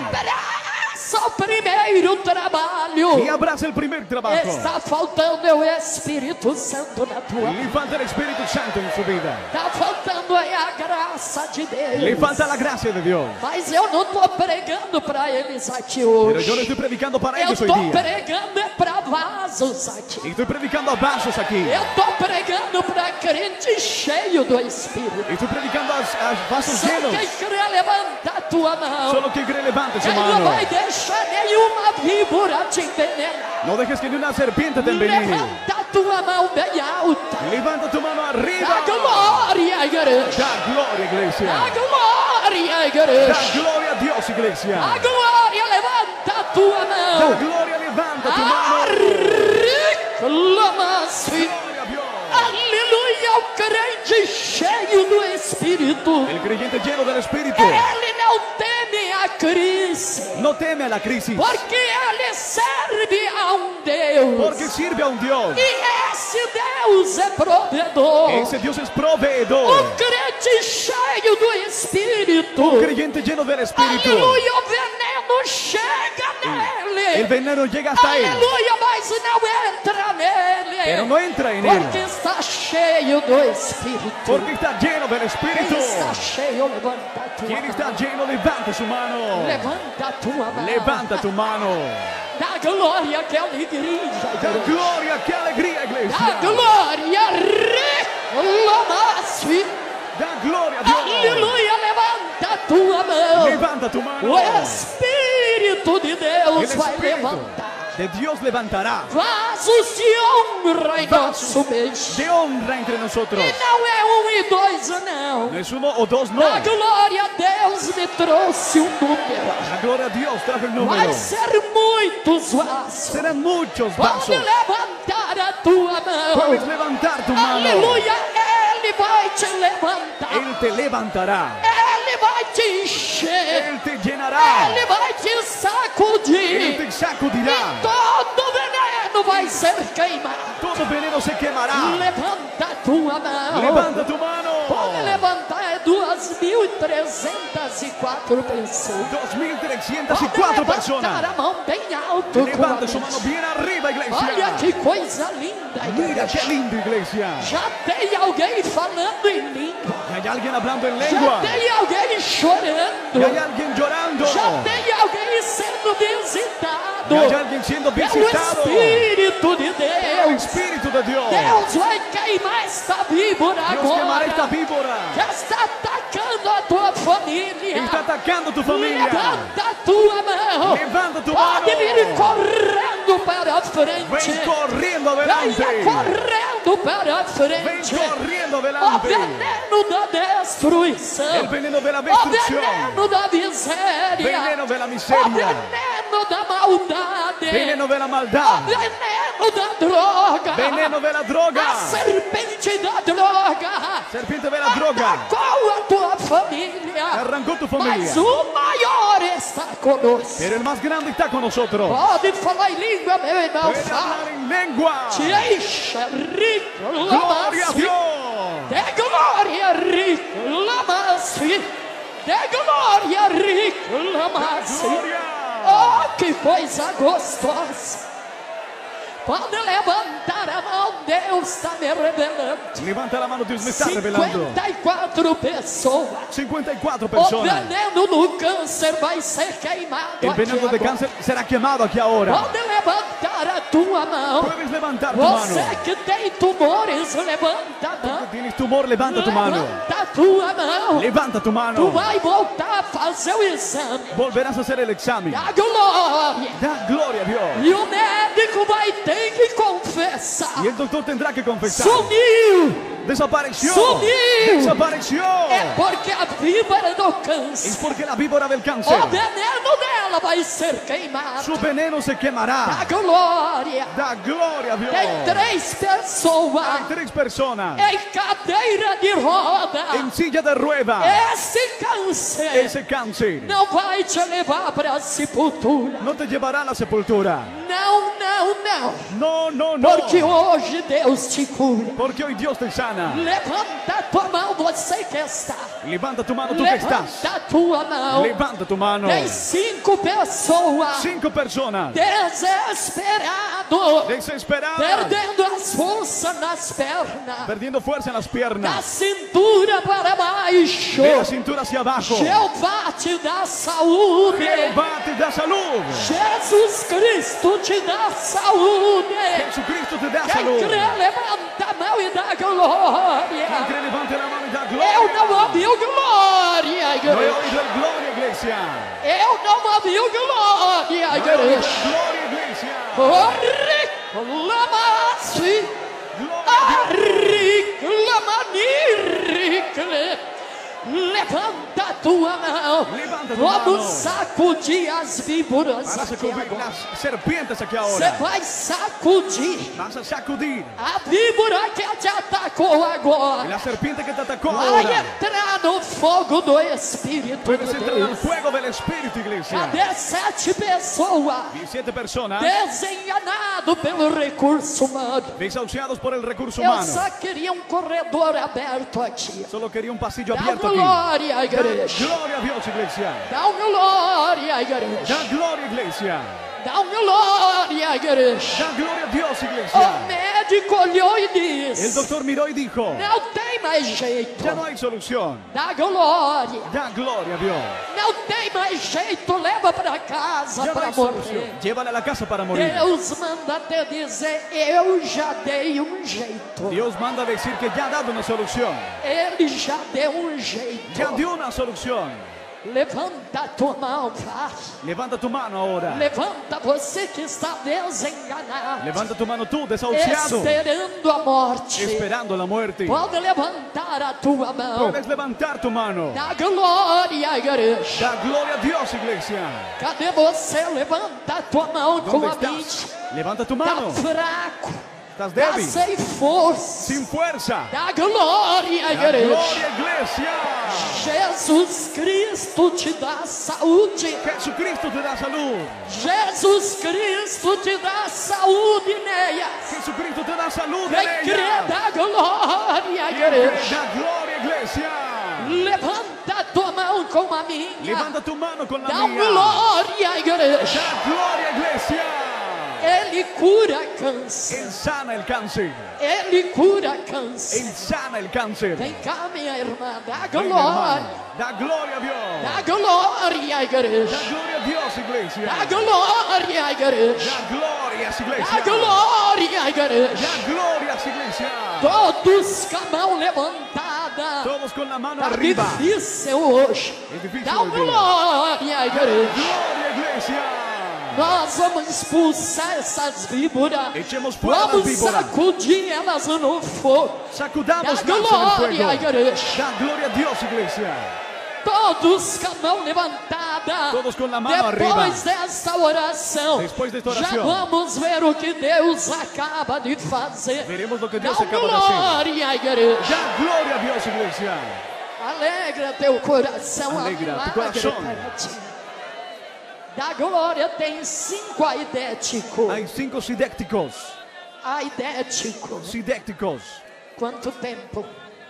Speaker 1: abraça o primeiro trabalho.
Speaker 2: Y abraza el primer trabajo.
Speaker 1: Está faltando o Espírito Santo na tua vida.
Speaker 2: Le falta el Espíritu Santo en su vida.
Speaker 1: Está faltando aí a graça de Deus.
Speaker 2: Le falta la gracia de Dios.
Speaker 1: Mas eu não estou pregando para eles aqui
Speaker 2: Pero
Speaker 1: hoje.
Speaker 2: yo no estoy predicando para
Speaker 1: Eu
Speaker 2: ellos hoy
Speaker 1: estou
Speaker 2: día.
Speaker 1: pregando é para vasos aqui.
Speaker 2: Estoy predicando a vasos aquí.
Speaker 1: Eu estou pregando para crente cheio do Espírito.
Speaker 2: Estoy predicando a vasos
Speaker 1: Só
Speaker 2: llenos.
Speaker 1: quem crê, levanta a tua mão.
Speaker 2: Solo que cree levante su
Speaker 1: Ele não
Speaker 2: mano.
Speaker 1: vai deixar nenhuma víbora te envenenar.
Speaker 2: No dejes que ni una serpiente te envenene.
Speaker 1: Levanta a tua mão bem alta.
Speaker 2: Levanta tu mano
Speaker 1: Dá
Speaker 2: arriba.
Speaker 1: glória, igreja.
Speaker 2: Da gloria, iglesia.
Speaker 1: Dá glória,
Speaker 2: Da
Speaker 1: igreja.
Speaker 2: gloria a Dios, iglesia.
Speaker 1: Dá glória, levanta a tua
Speaker 2: Da
Speaker 1: mão.
Speaker 2: gloria, levanta tu mano.
Speaker 1: Reclama-se.
Speaker 2: Gloria a Dios.
Speaker 1: Aleluia, o crente cheio do Espírito.
Speaker 2: El creyente lleno del Espíritu
Speaker 1: Ele não teme a crise,
Speaker 2: no teme a la crisis.
Speaker 1: porque ele serve a um Deus.
Speaker 2: Porque sirve a un Dios.
Speaker 1: E esse Deus é provedor.
Speaker 2: Ese Dios es
Speaker 1: O
Speaker 2: proveedor.
Speaker 1: crente cheio do Espírito.
Speaker 2: Un creyente lleno del Espíritu.
Speaker 1: Aleluia, o veneno chega nele.
Speaker 2: El veneno llega hasta él,
Speaker 1: Aleluia, mas não entra nele.
Speaker 2: pero no entra en
Speaker 1: Porque
Speaker 2: él,
Speaker 1: está cheio do Espírito.
Speaker 2: porque está lleno del
Speaker 1: Quem
Speaker 2: Espíritu.
Speaker 1: está cheio, levanta a tua
Speaker 2: Quien
Speaker 1: mão.
Speaker 2: está lleno, levanta su mano.
Speaker 1: Levanta a tua mão.
Speaker 2: Levanta tu mano.
Speaker 1: Dá glória, que alegria.
Speaker 2: Da gloria, qué alegría,
Speaker 1: Dá
Speaker 2: iglesia.
Speaker 1: glória, reclama-se.
Speaker 2: Da gloria a Dios.
Speaker 1: Aleluia, levanta a tua mão.
Speaker 2: Levanta tu mano.
Speaker 1: O Espírito de Deus
Speaker 2: El
Speaker 1: vai
Speaker 2: Espíritu
Speaker 1: levantar.
Speaker 2: de Dios levantará.
Speaker 1: Vasos de honra em nosso meio.
Speaker 2: De honra entre nosotros.
Speaker 1: E não é 1 e 2, não.
Speaker 2: No es uno o dos, no.
Speaker 1: A glória a Deus me trouxe um número.
Speaker 2: La gloria a Dios trajo el
Speaker 1: Vai
Speaker 2: número.
Speaker 1: ser muitos vasos.
Speaker 2: Serán muchos
Speaker 1: Pode
Speaker 2: vasos.
Speaker 1: levantar a tua
Speaker 2: Puedes
Speaker 1: mão.
Speaker 2: levantar tu mano.
Speaker 1: Aleluia, Ele vai te levantar.
Speaker 2: Él te levantará.
Speaker 1: Ele vai te encher.
Speaker 2: Él te llenará.
Speaker 1: Ele vai te
Speaker 2: Él
Speaker 1: sacudir.
Speaker 2: te sacudirá.
Speaker 1: Todo veneno vai ser queimado.
Speaker 2: Todo veneno se quemará.
Speaker 1: Levanta a tua mão.
Speaker 2: Levanta tu mano.
Speaker 1: Pode levantar, é 2.304 pessoas.
Speaker 2: 2.304
Speaker 1: Pode
Speaker 2: personas.
Speaker 1: levantar a mão bem alto.
Speaker 2: Levanta
Speaker 1: com
Speaker 2: su
Speaker 1: a
Speaker 2: mano
Speaker 1: mente.
Speaker 2: bien arriba,
Speaker 1: Olha
Speaker 2: iglesia.
Speaker 1: que coisa linda,
Speaker 2: Mira qué
Speaker 1: igreja.
Speaker 2: lindo, iglesia.
Speaker 1: Já tem alguém falando em língua.
Speaker 2: Hay alguien hablando en
Speaker 1: Já
Speaker 2: lengua.
Speaker 1: tem alguém
Speaker 2: Y
Speaker 1: chorando.
Speaker 2: hay alguien llorando.
Speaker 1: Já tem alguém sendo visitado
Speaker 2: Y hay alguien siendo
Speaker 1: pelo
Speaker 2: visitado.
Speaker 1: Espírito de
Speaker 2: El
Speaker 1: Deus.
Speaker 2: Espíritu de Dios.
Speaker 1: Deus vai queimar esta víbora
Speaker 2: Dios quemará esta
Speaker 1: agora.
Speaker 2: víbora.
Speaker 1: Que está atacando a tua família.
Speaker 2: Está atacando tu familia.
Speaker 1: Levanta a tua mão.
Speaker 2: Levanta tu mano.
Speaker 1: Pode vir correndo para a
Speaker 2: Ven
Speaker 1: frente.
Speaker 2: corriendo
Speaker 1: Venha
Speaker 2: adelante.
Speaker 1: correndo para a
Speaker 2: Ven
Speaker 1: frente.
Speaker 2: corriendo
Speaker 1: O
Speaker 2: adelante.
Speaker 1: veneno da destruição.
Speaker 2: El veneno de la
Speaker 1: O
Speaker 2: destrucción.
Speaker 1: veneno da miséria.
Speaker 2: Veneno de la
Speaker 1: O
Speaker 2: miseria.
Speaker 1: veneno da maldade.
Speaker 2: Veneno de la
Speaker 1: O
Speaker 2: maldad.
Speaker 1: veneno da droga.
Speaker 2: Veneno de la droga.
Speaker 1: A serpente da droga.
Speaker 2: Serpiente de la droga.
Speaker 1: Atacou a tua família.
Speaker 2: Arrancó tu familia.
Speaker 1: Mas o maior está conosco.
Speaker 2: Pero el más grande está con nosotros.
Speaker 1: Pode falar em língua, meu irmão.
Speaker 2: Puede
Speaker 1: Fala.
Speaker 2: hablar en lengua.
Speaker 1: Te encha, rico,
Speaker 2: Gloria a
Speaker 1: lama-se.
Speaker 2: Dios.
Speaker 1: De glória, rico, lama-se. De glória, rico, lama-se.
Speaker 2: Gloria.
Speaker 1: Oh, que coisa gostosa. Pode levantar a mão, Deus está me revelando.
Speaker 2: Levanta la mano, Dios me está revelando.
Speaker 1: 54 pessoas.
Speaker 2: 54
Speaker 1: O
Speaker 2: personas.
Speaker 1: veneno do câncer vai ser queimado
Speaker 2: El
Speaker 1: aqui
Speaker 2: veneno de
Speaker 1: agora.
Speaker 2: cáncer será quemado aquí ahora.
Speaker 1: Pode levantar a tua mão.
Speaker 2: Puedes levantar tu
Speaker 1: Você
Speaker 2: mano.
Speaker 1: que tem tumores, levanta a mão.
Speaker 2: Tienes tumor, levanta tu mano.
Speaker 1: Levanta a tua mão.
Speaker 2: Levanta tu
Speaker 1: Tu
Speaker 2: mano.
Speaker 1: vai voltar a fazer o exame
Speaker 2: Volverás a hacer el examen.
Speaker 1: da glória.
Speaker 2: Da gloria a Dios.
Speaker 1: E o médico vai ter que confessar.
Speaker 2: Y el doctor tendrá que confesar.
Speaker 1: Sumiu.
Speaker 2: Desapareció.
Speaker 1: Sumiu.
Speaker 2: Desapareció.
Speaker 1: É porque a víbora do
Speaker 2: Es
Speaker 1: câncer,
Speaker 2: porque la víbora del
Speaker 1: o
Speaker 2: cáncer,
Speaker 1: veneno dela vai ser queimado.
Speaker 2: su veneno se
Speaker 1: Da
Speaker 2: quemará.
Speaker 1: glória.
Speaker 2: Da gloria a Dios.
Speaker 1: Tem 3 pessoas
Speaker 2: Hay 3 personas
Speaker 1: em cadeira de roda.
Speaker 2: en silla de rueda.
Speaker 1: Esse câncer
Speaker 2: Ese cáncer
Speaker 1: não vai te levar para a sepultura.
Speaker 2: no te llevará a la sepultura.
Speaker 1: Não, não, não.
Speaker 2: No, no, no.
Speaker 1: Porque hoje Deus te cura.
Speaker 2: Porque hoy Dios te sana.
Speaker 1: Levanta a tua mão, você que está.
Speaker 2: Levanta tu mano, tú que estás.
Speaker 1: Levanta a tua mão.
Speaker 2: Levanta tu mano.
Speaker 1: Tem 5 pessoas
Speaker 2: 5 personas
Speaker 1: desesperadas,
Speaker 2: desesperadas,
Speaker 1: perdendo as forças nas pernas,
Speaker 2: perdiendo fuerza en las
Speaker 1: da
Speaker 2: piernas,
Speaker 1: cintura para baixo.
Speaker 2: de la cintura hacia abajo.
Speaker 1: Jeová te dá saúde.
Speaker 2: Jehová te da salud.
Speaker 1: Jesus Cristo te dá saúde.
Speaker 2: Jesucristo te da
Speaker 1: Quem
Speaker 2: salud.
Speaker 1: crê, levanta a mão e dá glória.
Speaker 2: Quien cree, levante la mano y da
Speaker 1: Eu
Speaker 2: gloria.
Speaker 1: não ouvi glória,
Speaker 2: No he
Speaker 1: igreja.
Speaker 2: oído el gloria, iglesia.
Speaker 1: Eu não ouvi glória,
Speaker 2: No he oído el
Speaker 1: igreja.
Speaker 2: gloria, iglesia.
Speaker 1: Reclama-se, reclama-se. Levanta a tua mão.
Speaker 2: Levanta tua
Speaker 1: Vamos
Speaker 2: mano.
Speaker 1: sacudir as víboras
Speaker 2: Vas a
Speaker 1: aqui
Speaker 2: sacudir
Speaker 1: agora.
Speaker 2: las serpientes aquí
Speaker 1: Você
Speaker 2: ahora.
Speaker 1: vai sacudir
Speaker 2: Vas a sacudir
Speaker 1: a víbora que te atacou agora.
Speaker 2: la serpiente que te atacó
Speaker 1: Vai
Speaker 2: ahora.
Speaker 1: entrar no fogo do Espírito
Speaker 2: Puedes
Speaker 1: de
Speaker 2: entrar al
Speaker 1: Deus.
Speaker 2: fuego del Espíritu, iglesia.
Speaker 1: Cadê 7 pessoas
Speaker 2: 17 personas
Speaker 1: desenganado pelo recurso humano?
Speaker 2: desahuciados por el recurso
Speaker 1: Eu
Speaker 2: humano.
Speaker 1: só queria um corredor aberto aqui.
Speaker 2: Solo quería un pasillo
Speaker 1: Dá
Speaker 2: abierto aquí.
Speaker 1: glória,
Speaker 2: Da
Speaker 1: igreja.
Speaker 2: gloria a Dios, iglesia.
Speaker 1: Dá glória, igreja.
Speaker 2: Da gloria, iglesia.
Speaker 1: Dá glória, igreja.
Speaker 2: Da gloria a Dios,
Speaker 1: O
Speaker 2: iglesia.
Speaker 1: médico olhou e
Speaker 2: El
Speaker 1: disse:
Speaker 2: doctor miró y dijo,
Speaker 1: não tem mais jeito.
Speaker 2: ya no hay solución.
Speaker 1: Dá glória.
Speaker 2: Da gloria a Dios.
Speaker 1: Não tem mais jeito. Leva para casa
Speaker 2: Ya no
Speaker 1: para
Speaker 2: hay solución.
Speaker 1: morrer.
Speaker 2: Llévala a la casa para morir.
Speaker 1: Deus manda te dizer: eu já dei um jeito.
Speaker 2: Dios manda a decir que ya ha dado una solución.
Speaker 1: Ele já deu um jeito.
Speaker 2: Ya dio una solución.
Speaker 1: Levanta a tua mão, Pai.
Speaker 2: Levanta tu mano ahora.
Speaker 1: Levanta você que está desenganado,
Speaker 2: Levanta tu mano tú, desahuciado,
Speaker 1: esperando a morte.
Speaker 2: esperando la muerte.
Speaker 1: Pode levantar a tua mão.
Speaker 2: Puedes levantar tu mano.
Speaker 1: Dá glória, igreja.
Speaker 2: Da gloria a Dios, iglesia.
Speaker 1: Cadê você? Levanta a tua mão com
Speaker 2: ¿Dónde
Speaker 1: a
Speaker 2: estás?
Speaker 1: mente.
Speaker 2: Levanta tu
Speaker 1: Tá
Speaker 2: mano.
Speaker 1: fraco.
Speaker 2: Estás
Speaker 1: Tá
Speaker 2: débil,
Speaker 1: sem força.
Speaker 2: sin fuerza.
Speaker 1: Dá glória,
Speaker 2: Da
Speaker 1: igreja.
Speaker 2: gloria, iglesia.
Speaker 1: Jesus Cristo te dá saúde.
Speaker 2: Jesucristo te da salud.
Speaker 1: Jesus Cristo te dá saúde, Neias.
Speaker 2: Jesucristo te da salud.
Speaker 1: Vem
Speaker 2: en
Speaker 1: crer,
Speaker 2: ella.
Speaker 1: dá glória,
Speaker 2: Da
Speaker 1: igreja.
Speaker 2: gloria, iglesia.
Speaker 1: Levanta a tua mão com a minha.
Speaker 2: Levanta tu mano con
Speaker 1: Dá
Speaker 2: la mía.
Speaker 1: glória, igreja.
Speaker 2: Da gloria, iglesia.
Speaker 1: Ele cura câncer.
Speaker 2: Él sana el cáncer.
Speaker 1: Ele cura
Speaker 2: Él
Speaker 1: câncer.
Speaker 2: sana el cáncer.
Speaker 1: Vem cá, minha irmã. Dá
Speaker 2: Ven,
Speaker 1: glória.
Speaker 2: hermano. Da gloria a Dios.
Speaker 1: Dá glória,
Speaker 2: Da
Speaker 1: igreja.
Speaker 2: gloria a Dios, iglesia.
Speaker 1: Dá glória, igreja.
Speaker 2: Da gloria,
Speaker 1: Dá
Speaker 2: iglesia.
Speaker 1: glória, igreja.
Speaker 2: Da gloria, iglesia.
Speaker 1: Todos com a mão levantada.
Speaker 2: Todos con la mano
Speaker 1: Tá
Speaker 2: arriba.
Speaker 1: difícil hoje.
Speaker 2: É difícil
Speaker 1: Dá
Speaker 2: hoje.
Speaker 1: glória, igreja.
Speaker 2: Gloria, iglesia.
Speaker 1: Nós vamos expulsar essas víboras.
Speaker 2: Echemos fuera las
Speaker 1: Vamos
Speaker 2: víboras.
Speaker 1: sacudir elas no fogo.
Speaker 2: Sacudamos
Speaker 1: Da
Speaker 2: más en el
Speaker 1: glória,
Speaker 2: fuego.
Speaker 1: igreja.
Speaker 2: Da gloria a Dios, iglesia.
Speaker 1: Todos com a mão levantada.
Speaker 2: Todos com a mão
Speaker 1: Depois
Speaker 2: arriba.
Speaker 1: desta oração,
Speaker 2: Depois desta
Speaker 1: já
Speaker 2: oração.
Speaker 1: vamos ver o que Deus acaba de fazer.
Speaker 2: Veremos lo que Dios
Speaker 1: Dá
Speaker 2: acaba de hacer.
Speaker 1: glória, igreja.
Speaker 2: Da gloria a Dios, iglesia.
Speaker 1: Alegra teu coração.
Speaker 2: Alegra
Speaker 1: milagre
Speaker 2: tu coração.
Speaker 1: para ti. Da glória tem 5 aidéticos.
Speaker 2: Hay 5 sidécticos.
Speaker 1: Aidético.
Speaker 2: Sidécticos.
Speaker 1: Quanto tempo?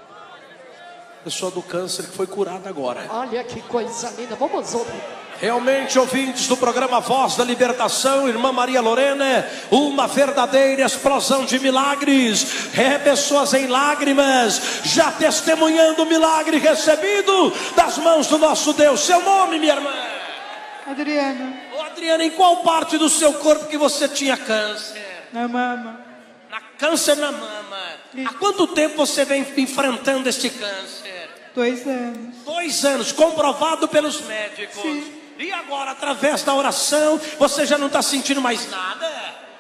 Speaker 3: Pessoa do câncer que foi curada agora.
Speaker 1: Olha que coisa linda. Vamos ouvir.
Speaker 3: Realmente, ouvintes do programa Voz da Libertação, irmã Maria Lorena, uma verdadeira explosão de milagres. Pessoas em lágrimas, já testemunhando o milagre recebido das mãos do nosso Deus. Seu nome, minha irmã?
Speaker 4: Adriana,
Speaker 3: Ô, Adriana, em qual parte do seu corpo que você tinha câncer?
Speaker 4: na mama,
Speaker 3: Câncer na mama. Há quanto tempo você vem enfrentando este câncer?
Speaker 4: 2 anos.
Speaker 3: 2 anos, comprovado pelos médicos.
Speaker 4: Sim.
Speaker 3: E agora, através da oração, você já não está sentindo mais nada?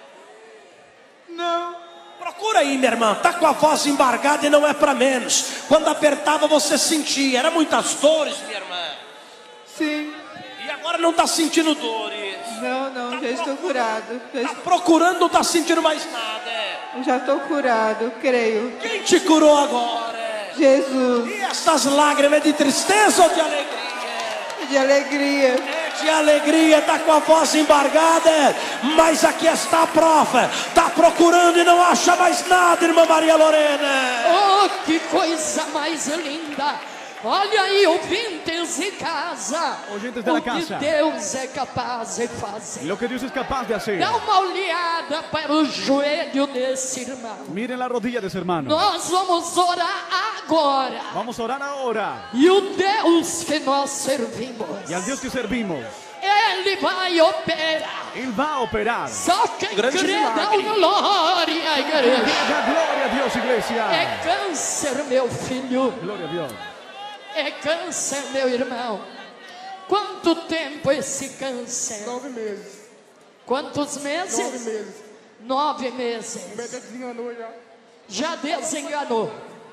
Speaker 4: Não,
Speaker 3: Procura aí, minha irmã. Tá com a voz embargada e não é para menos. Quando apertava, você sentia. Era muitas dores, minha irmã.
Speaker 4: sim,
Speaker 3: E agora não está sentindo dores.
Speaker 4: não, já estou curado.
Speaker 3: Está procurando, não está sentindo mais nada.
Speaker 4: Já estou curado, creio.
Speaker 3: Quem te curou agora?
Speaker 4: Jesus,
Speaker 3: E essas lágrimas é de tristeza ou de alegria?
Speaker 4: de alegria.
Speaker 3: É de alegria, tá com a voz embargada, mas aqui está a prova. Tá procurando e não acha mais nada, irmã Maria Lorena.
Speaker 1: Oh, que coisa mais linda! Olha aí, ouvintes de casa,
Speaker 2: Ouvintes de la
Speaker 1: o que
Speaker 2: casa.
Speaker 1: Deus é capaz de fazer.
Speaker 2: Lo que Dios es capaz de hacer.
Speaker 1: Dá uma olhada para o joelho desse irmão.
Speaker 2: Miren la rodilla de ese hermano.
Speaker 1: Nós vamos orar agora.
Speaker 2: Vamos a orar ahora.
Speaker 1: E o Deus que nós servimos,
Speaker 2: Y al Dios que servimos,
Speaker 1: Ele vai operar.
Speaker 2: Él va a operar.
Speaker 1: Só quem
Speaker 3: Grande
Speaker 1: crê dá
Speaker 3: milagre.
Speaker 1: glória, igreja.
Speaker 2: Da gloria a Dios, iglesia.
Speaker 1: É câncer, meu filho.
Speaker 2: Gloria a Dios.
Speaker 1: É câncer, meu irmão. Quanto tempo esse câncer?
Speaker 5: 9 meses.
Speaker 1: Quantos meses?
Speaker 5: 9 meses.
Speaker 1: 9 meses.
Speaker 5: O médico desenganou já.
Speaker 1: Já desenganou.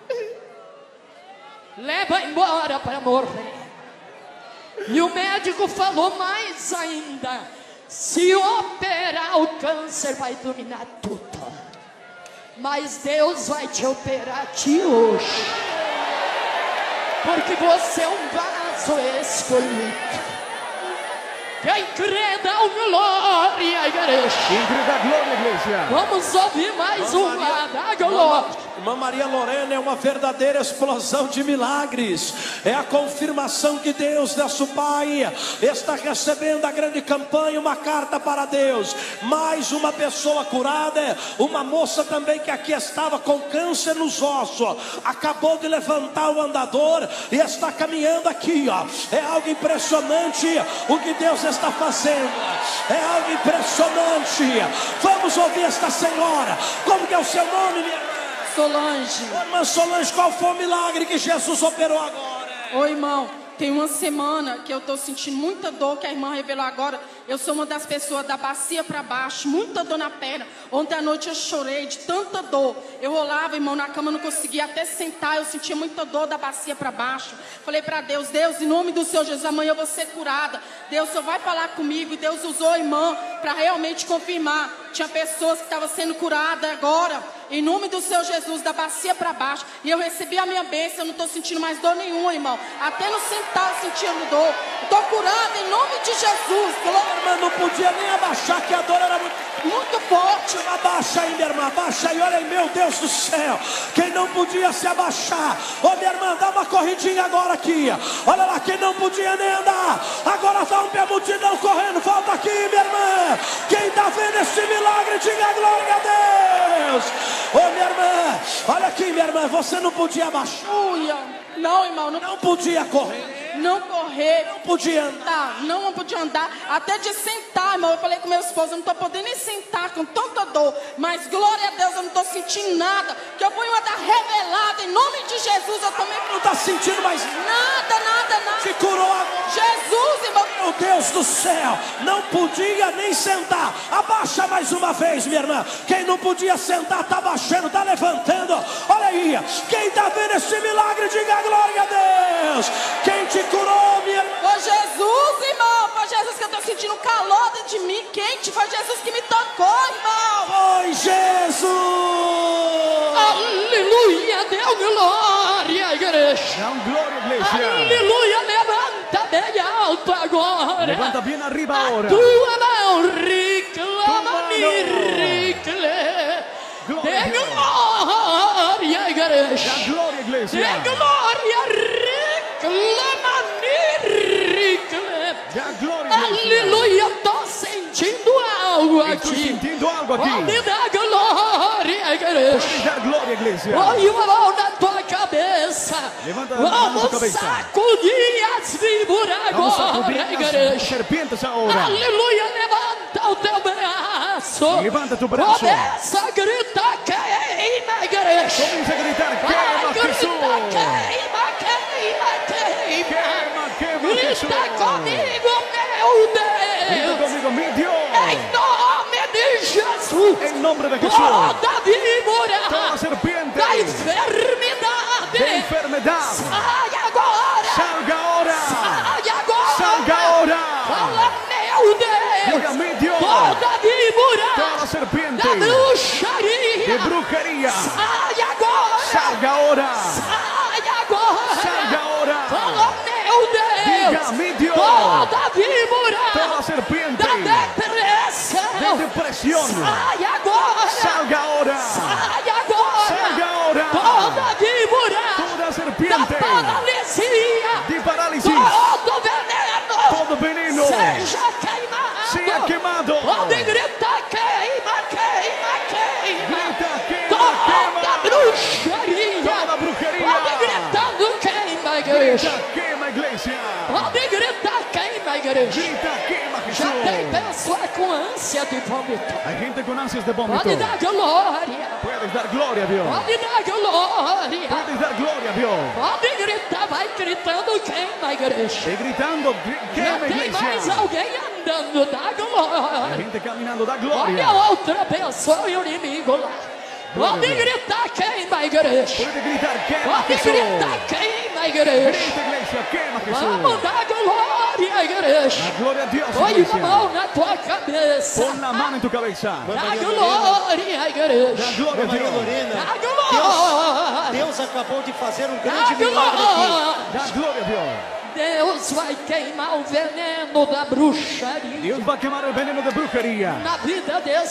Speaker 1: Leva embora para morrer. E o médico falou mais ainda: se operar o câncer vai dominar tudo. Mas Deus vai te operar a ti hoje. Porque você é um vaso escolhido. Quem crê dá glória, igreja.
Speaker 2: Quien cree da gloria, iglesia.
Speaker 1: Vamos ouvir mais um lá, dá glória.
Speaker 3: Irmã Maria Lorena é uma verdadeira explosão de milagres. É a confirmação que Deus, nosso Pai, está recebendo a grande campanha, uma carta para Deus. Mais uma pessoa curada, uma moça também que aqui estava com câncer nos ossos, acabou de levantar o andador e está caminhando aqui, ó. É algo impressionante o que Deus está fazendo. É algo impressionante. Vamos ouvir esta senhora. Como que é o seu nome, minha irmã?
Speaker 5: Solange.
Speaker 3: Ô, irmã Solange, qual foi o milagre que Jesus operou agora?
Speaker 5: Oi, irmão. Tem uma semana que eu estou sentindo muita dor, que a irmã revelou agora. Eu sou uma das pessoas da bacia para baixo, muita dor na perna. Ontem à noite eu chorei de tanta dor. Eu rolava, irmão, na cama, não conseguia até sentar. Eu sentia muita dor da bacia para baixo. Falei para Deus, Deus, em nome do Senhor Jesus, amanhã eu vou ser curada. Deus, o Senhor vai falar comigo. E Deus usou a irmã para realmente confirmar. Tinha pessoas que estavam sendo curadas agora, em nome do Senhor Jesus, da bacia para baixo. E eu recebi a minha bênção, eu não estou sentindo mais dor nenhuma, irmão. Até no sentar eu sentindo dor. Estou curada em nome de Jesus.
Speaker 3: Glória, irmã, não podia nem abaixar, que a dor era muito forte. Abaixa aí, minha irmã, abaixa aí. Olha aí, meu Deus do céu. Quem não podia se abaixar, ô minha irmã, dá uma corridinha agora aqui. Olha lá, quem não podia nem andar, agora dá um pé, multidão correndo. Volta aqui, minha irmã. Quem está vendo esse milagre, diga glória a Deus. Ô minha irmã, olha aqui, minha irmã, você não podia abaixar.
Speaker 5: Não, irmão,
Speaker 3: não podia correr.
Speaker 5: Não correr,
Speaker 3: não podia andar,
Speaker 5: não podia andar, até de sentar, irmão. Eu falei com meu esposo, eu não estou podendo nem sentar com tanta dor, mas glória a Deus, eu não estou sentindo nada, que eu fui uma da revelada, em nome de Jesus, eu também
Speaker 3: não está sentindo mais
Speaker 5: nada.
Speaker 3: Se curou agora.
Speaker 5: Jesus, irmão.
Speaker 3: Meu Deus do céu, não podia nem sentar. Abaixa mais uma vez, minha irmã. Quem não podia sentar, está abaixando, está levantando. Olha aí, quem está vendo esse milagre, diga glória a Deus. Quem te curou, minha irmã?
Speaker 5: Foi Jesus, irmão. Foi Jesus que eu estou sentindo calor dentro de mim, quente. Foi Jesus que me tocou, irmão.
Speaker 3: Foi Jesus.
Speaker 1: Aleluia, deu glória, igreja.
Speaker 2: Dá glória, igreja.
Speaker 1: Aleluia, levanta bem alto agora.
Speaker 2: Levanta bem arriba agora.
Speaker 1: Tua mão reclama-me, dê glória, igreja.
Speaker 2: Dá glória, igreja.
Speaker 1: Dê glória, reclama-me,
Speaker 2: Dá glória, igreja.
Speaker 1: aleluia, estou sentindo algo aqui.
Speaker 2: Estou sentindo algo aqui.
Speaker 1: Pode dar glória, igreja.
Speaker 2: Pode dar glória, igreja.
Speaker 1: Põe uma mão na tua cabeça.
Speaker 2: Levanta a mão na
Speaker 1: Vamos
Speaker 2: tua cabeça.
Speaker 1: sacudir as víboras
Speaker 2: Vamos
Speaker 1: agora,
Speaker 2: sacudir as
Speaker 1: igreja.
Speaker 2: serpentes agora.
Speaker 1: Aleluia, levanta o teu braço.
Speaker 2: Levanta tu braço.
Speaker 1: Começa a gritar, queima, igreja.
Speaker 2: Começa a gritar,
Speaker 1: Vai,
Speaker 2: queima,
Speaker 1: grita,
Speaker 2: Jesus. Queima, Jesus.
Speaker 1: Grita comigo, meu Deus.
Speaker 2: Grita comigo, meu Deus.
Speaker 1: Em nome de Jesus.
Speaker 2: Em nome de Jesus.
Speaker 1: Toda víbora
Speaker 2: Toda serpiente
Speaker 1: da enfermidade.
Speaker 2: de enfermedade.
Speaker 1: Sai agora.
Speaker 2: Salga ahora.
Speaker 1: Sai agora.
Speaker 2: Salga ahora.
Speaker 1: Fala, meu Deus.
Speaker 2: Diga, meu Deus.
Speaker 1: Toda víbora
Speaker 2: Toda serpiente
Speaker 1: da bruxaria.
Speaker 2: de brujería.
Speaker 1: Sai agora.
Speaker 2: Salga ahora.
Speaker 1: Sai agora.
Speaker 2: Salga ahora.
Speaker 1: Fala, meu Deus.
Speaker 2: Diga, meu Deus.
Speaker 1: Toda víbora
Speaker 2: Toda serpiente
Speaker 1: da depressão.
Speaker 2: de depresión.
Speaker 1: Sai agora.
Speaker 2: Salga ahora.
Speaker 1: Sai agora.
Speaker 2: Salga ahora.
Speaker 1: Toda víbora
Speaker 2: Toda
Speaker 1: da
Speaker 2: serpiente
Speaker 1: paralisia.
Speaker 2: de parálisis.
Speaker 1: Todo veneno.
Speaker 2: Todo veneno
Speaker 1: Seja queimado.
Speaker 2: sea quemado.
Speaker 1: Pode gritar, queima, queima, queima.
Speaker 2: Grita, quema,
Speaker 1: Toda
Speaker 2: quema.
Speaker 1: bruxaria.
Speaker 2: Toda brujería.
Speaker 1: Pode gritando, queima, igreja.
Speaker 2: Grita, quema, iglesia.
Speaker 1: Pode gritar, queima, igreja.
Speaker 2: Grita, quema,
Speaker 1: Já tem
Speaker 2: Jesús.
Speaker 1: pessoa com ânsia de vômito.
Speaker 2: Hay gente con ansias de vómito.
Speaker 1: Pode dar glória.
Speaker 2: Puedes dar gloria a Dios.
Speaker 1: Pode dar glória.
Speaker 2: Puedes dar gloria a Dios.
Speaker 1: Pode gritar, vai gritando, queima, igreja.
Speaker 2: Y gritando,
Speaker 1: Já
Speaker 2: quema,
Speaker 1: tem mais
Speaker 2: iglesia.
Speaker 1: alguém andando, dá
Speaker 2: Hay
Speaker 1: glória.
Speaker 2: gente caminando, da
Speaker 1: Olha
Speaker 2: gloria.
Speaker 1: outra pessoa e o inimigo lá. Pode gritar, queima, igreja.
Speaker 2: Puedes gritar, quema,
Speaker 1: Pode
Speaker 2: Jesús.
Speaker 1: gritar, queima, igreja.
Speaker 2: Grita, iglesia, quema,
Speaker 1: Vamos
Speaker 2: Jesús.
Speaker 1: dar glória, igreja.
Speaker 2: Da gloria a Dios,
Speaker 1: Põe uma
Speaker 2: iglesia.
Speaker 1: mão na tua cabeça.
Speaker 2: Pon la mano en tu cabeza.
Speaker 1: Dá glória, igreja.
Speaker 2: Da gloria a
Speaker 6: Maria
Speaker 2: Dios.
Speaker 6: Lorena,
Speaker 1: Dá glória.
Speaker 6: Deus acabou de fazer um
Speaker 1: Dá
Speaker 6: grande milagre aqui.
Speaker 1: glória.
Speaker 2: Da gloria a Dios.
Speaker 1: Deus vai queimar o veneno da bruxaria
Speaker 2: Dios va a quemar el veneno de brujería
Speaker 1: na vida de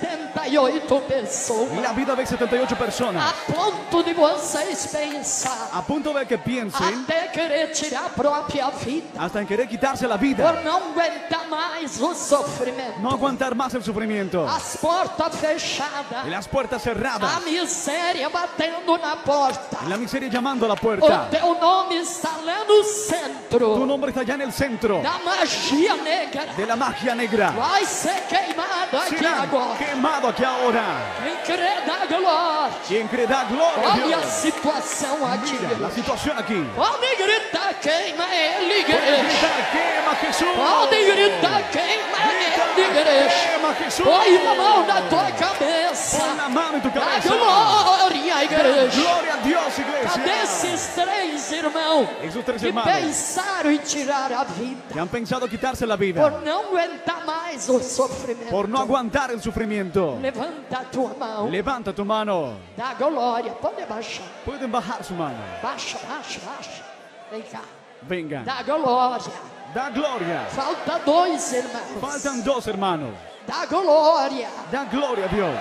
Speaker 1: 78 pessoas.
Speaker 2: en la vida de 78 personas.
Speaker 1: A ponto de vocês pensar,
Speaker 2: A punto de que piensen
Speaker 1: até querer tirar a própria vida,
Speaker 2: hasta en querer quitarse la vida.
Speaker 1: por não aguentar mais o sofrimento.
Speaker 2: No aguantar más el sufrimiento.
Speaker 1: As portas fechadas,
Speaker 2: Y las puertas
Speaker 1: a
Speaker 2: cerradas.
Speaker 1: miséria batendo na porta.
Speaker 2: Y la miseria llamando a la
Speaker 1: O
Speaker 2: puerta.
Speaker 1: teu nome está lá no
Speaker 2: Tu
Speaker 1: centro
Speaker 2: nombre está ya en el centro
Speaker 1: da magia negra.
Speaker 2: de la magia negra.
Speaker 1: Vai ser queimado aqui
Speaker 2: Será
Speaker 1: agora.
Speaker 2: quemado aquí ahora.
Speaker 1: Quem crê dá glória.
Speaker 2: Quien cree da gloria a
Speaker 1: Olha a
Speaker 2: Dios.
Speaker 1: situação aqui.
Speaker 2: Mira la situación aquí.
Speaker 1: Pode gritar, queima ele,
Speaker 2: Pueden
Speaker 1: igreja.
Speaker 2: gritar, quema Jesús.
Speaker 1: Pode gritar, queima ele, igreja.
Speaker 2: Quema Jesús.
Speaker 1: Põe a mão na tua cabeça.
Speaker 2: Pon la mano en tu
Speaker 1: Dá
Speaker 2: cabeza.
Speaker 1: glória, igreja.
Speaker 2: Gloria a Dios,
Speaker 1: Cadê
Speaker 2: iglesia.
Speaker 1: esses três irmãos
Speaker 2: Esos tres
Speaker 1: que
Speaker 2: hermanos
Speaker 1: pensaram em tirar a vida
Speaker 2: que han pensado quitarse la vida
Speaker 1: por não aguentar mais o sofrimento?
Speaker 2: por no aguantar el sufrimiento.
Speaker 1: Levanta a tua mão.
Speaker 2: Levanta tu mano.
Speaker 1: Dá glória. Pode baixar.
Speaker 2: Pueden bajar su mano.
Speaker 1: Baixa, baixa, baixa. Vem cá.
Speaker 2: Vengan.
Speaker 1: Dá glória.
Speaker 2: Da gloria.
Speaker 1: Falta dois irmãos.
Speaker 2: Faltan dos hermanos.
Speaker 1: Dá glória.
Speaker 2: Da gloria a Dios.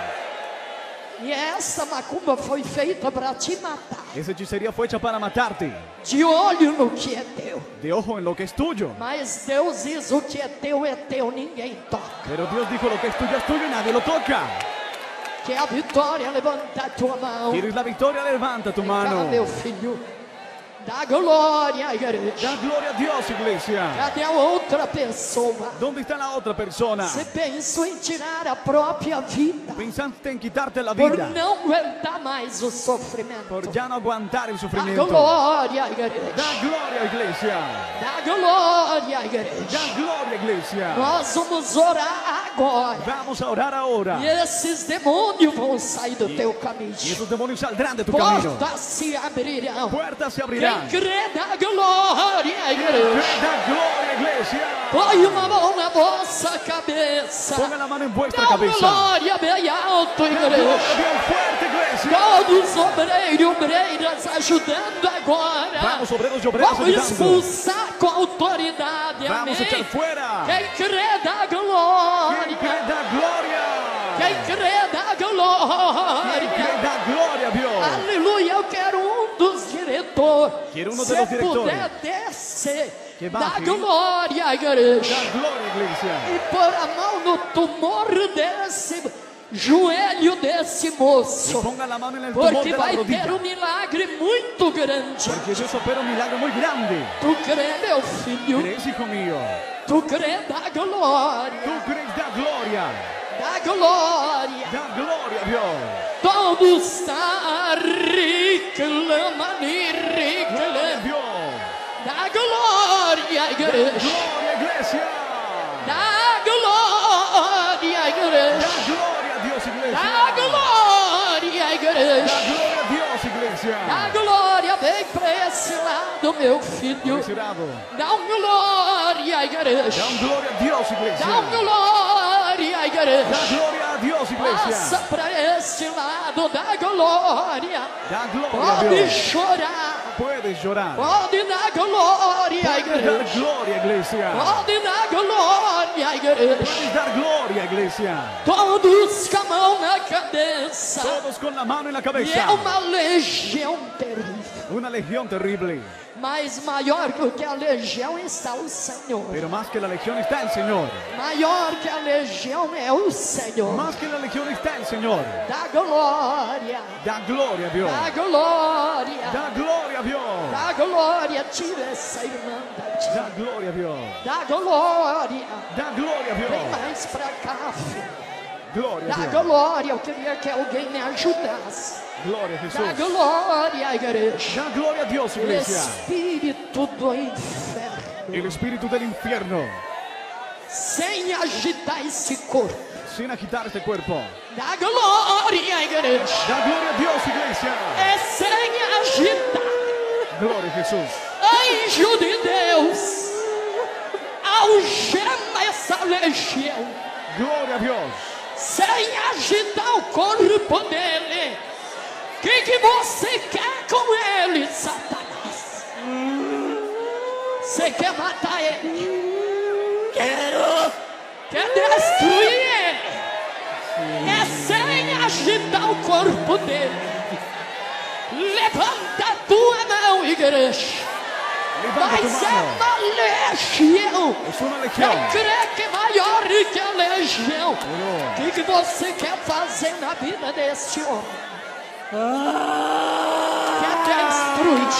Speaker 1: E essa macumba foi feita para te matar.
Speaker 2: Esa hechicería fue hecha para matarte.
Speaker 1: De olho no que é teu.
Speaker 2: De ojo en lo que es tuyo.
Speaker 1: Mas Deus diz: o que é teu, ninguém toca.
Speaker 2: Pero Dios dijo lo que es tuyo y nadie lo toca.
Speaker 1: Que a vitória, levanta a tua mão.
Speaker 2: ¿Quieres la victoria? Levanta tu
Speaker 1: Vem cá,
Speaker 2: mano.
Speaker 1: meu filho. Dá glória, igreja.
Speaker 2: Da gloria a Dios, iglesia.
Speaker 1: Cadê a outra pessoa?
Speaker 2: ¿Dónde está la otra persona?
Speaker 1: Você pensou em tirar a própria vida
Speaker 2: Pensaste en quitarte la
Speaker 1: por
Speaker 2: vida
Speaker 1: não aguentar mais o sofrimento.
Speaker 2: por ya no aguantar el
Speaker 1: Dá
Speaker 2: sufrimiento.
Speaker 1: glória, igreja.
Speaker 2: Da gloria, iglesia.
Speaker 1: Dá glória, igreja.
Speaker 2: Da gloria, iglesia.
Speaker 1: Nós vamos orar agora.
Speaker 2: Vamos a orar ahora.
Speaker 1: E esses demônios vão sair do teu caminho.
Speaker 2: Y esos demonios saldrán de tu camino.
Speaker 1: Portas se abrirão.
Speaker 2: Puertas se
Speaker 1: Quem
Speaker 2: abrirán.
Speaker 1: crê da glória, igreja.
Speaker 2: Da gloria, iglesia.
Speaker 1: Põe uma mão na vossa cabeça.
Speaker 2: Ponga la mano en vuestra
Speaker 1: Dá
Speaker 2: cabeza.
Speaker 1: glória bem alto,
Speaker 2: Da gloria
Speaker 1: igreja.
Speaker 2: bien fuerte, iglesia.
Speaker 1: Todos obreiros e obreiras ajudando agora.
Speaker 2: Vamos, obreros y obreras,
Speaker 1: Vamos
Speaker 2: ayudando.
Speaker 1: expulsar com autoridade.
Speaker 2: Vamos a echar
Speaker 1: Amém.
Speaker 2: fuera.
Speaker 1: Quem crê da
Speaker 2: Quien
Speaker 1: glória.
Speaker 2: cree da gloria.
Speaker 1: Quem crê da
Speaker 2: Quien
Speaker 1: glória.
Speaker 2: cree da gloria a Dios.
Speaker 1: Aleluia, eu quero dos diretores.
Speaker 2: Quero de
Speaker 1: Se
Speaker 2: los directores.
Speaker 1: puder descer.
Speaker 2: Que
Speaker 1: Da
Speaker 2: baje.
Speaker 1: glória, igreja.
Speaker 2: Da gloria, iglesia.
Speaker 1: E pôr a mão no tumor desse joelho desse moço.
Speaker 2: Y ponga la mano en el tumor
Speaker 1: Porque
Speaker 2: de la
Speaker 1: vai ter
Speaker 2: rodilla.
Speaker 1: um milagre muito grande.
Speaker 2: Porque Dios opera un milagro muy grande.
Speaker 1: Tu crê, meu filho?
Speaker 2: ¿Crees, hijo mío?
Speaker 1: Tu crê da glória.
Speaker 2: ¿Tú crees da gloria?
Speaker 1: Da glória.
Speaker 2: Da gloria a Dios.
Speaker 1: Todos está reclamando e
Speaker 2: Gloria a
Speaker 1: reclamando.
Speaker 2: Dios.
Speaker 1: Da glória, igreja.
Speaker 2: Gloria, iglesia.
Speaker 1: Da glória, igreja.
Speaker 2: Da gloria a Dios, iglesia.
Speaker 1: Da glória,
Speaker 2: Da
Speaker 1: igreja.
Speaker 2: gloria a Dios, iglesia.
Speaker 1: Da glória, vem pra esse lado, meu filho.
Speaker 2: Ese lado.
Speaker 1: Dá glória, igreja.
Speaker 2: Da gloria a Dios, iglesia.
Speaker 1: Dá glória, igreja.
Speaker 2: Da gloria a Dios,
Speaker 1: Passa
Speaker 2: iglesia.
Speaker 1: pra este lado, dá glória.
Speaker 2: Da gloria a
Speaker 1: Pode
Speaker 2: Dios.
Speaker 1: chorar.
Speaker 2: Puedes llorar.
Speaker 1: Pode dar glória,
Speaker 2: Puedes dar
Speaker 1: igreja.
Speaker 2: gloria, iglesia.
Speaker 1: Pode dar glória, igreja.
Speaker 2: Puedes dar gloria, iglesia.
Speaker 1: Todos com a mão na cabeça.
Speaker 2: Todos con la mano en la
Speaker 1: E
Speaker 2: cabeza.
Speaker 1: é uma legião terrível.
Speaker 2: Una legión terrible.
Speaker 1: Mas maior do que a legião está o Senhor.
Speaker 2: Pero más que la legión está el Señor.
Speaker 1: Maior que a legião é o Senhor.
Speaker 2: Más que la legión está el Señor.
Speaker 1: Dá glória.
Speaker 2: Da gloria a Dios.
Speaker 1: Dá glória.
Speaker 2: Da gloria a Dios.
Speaker 1: Dá glória. Tira essa irmã daqui.
Speaker 2: Da gloria a Dios.
Speaker 1: Dá glória.
Speaker 2: Da gloria a
Speaker 1: Vem
Speaker 2: Dios.
Speaker 1: mais pra cá, filho.
Speaker 2: Gloria a
Speaker 1: Dá
Speaker 2: Dios.
Speaker 1: glória. Eu queria que alguém me ajudasse.
Speaker 2: Gloria a
Speaker 1: Dá
Speaker 2: Jesús.
Speaker 1: glória, igreja.
Speaker 2: Da gloria a Dios,
Speaker 1: O
Speaker 2: iglesia.
Speaker 1: espírito do inferno.
Speaker 2: El espíritu del infierno.
Speaker 1: Sem agitar esse corpo.
Speaker 2: Sin agitar este cuerpo.
Speaker 1: Dá glória, igreja.
Speaker 2: Da gloria a Dios, iglesia.
Speaker 1: É sem agitar.
Speaker 2: Gloria a Jesús.
Speaker 1: Anjo de Deus, algema essa legião,
Speaker 2: Gloria a Dios.
Speaker 1: sem agitar o corpo dele. O que você quer com ele, Satanás? Você quer matar ele? Quer destruir ele? É sem agitar o corpo dele. Levanta a tua mão, igreja. Mas é uma legião. Quem crê que é maior que a legião? O que você quer fazer na vida desse homem? Quer destruir?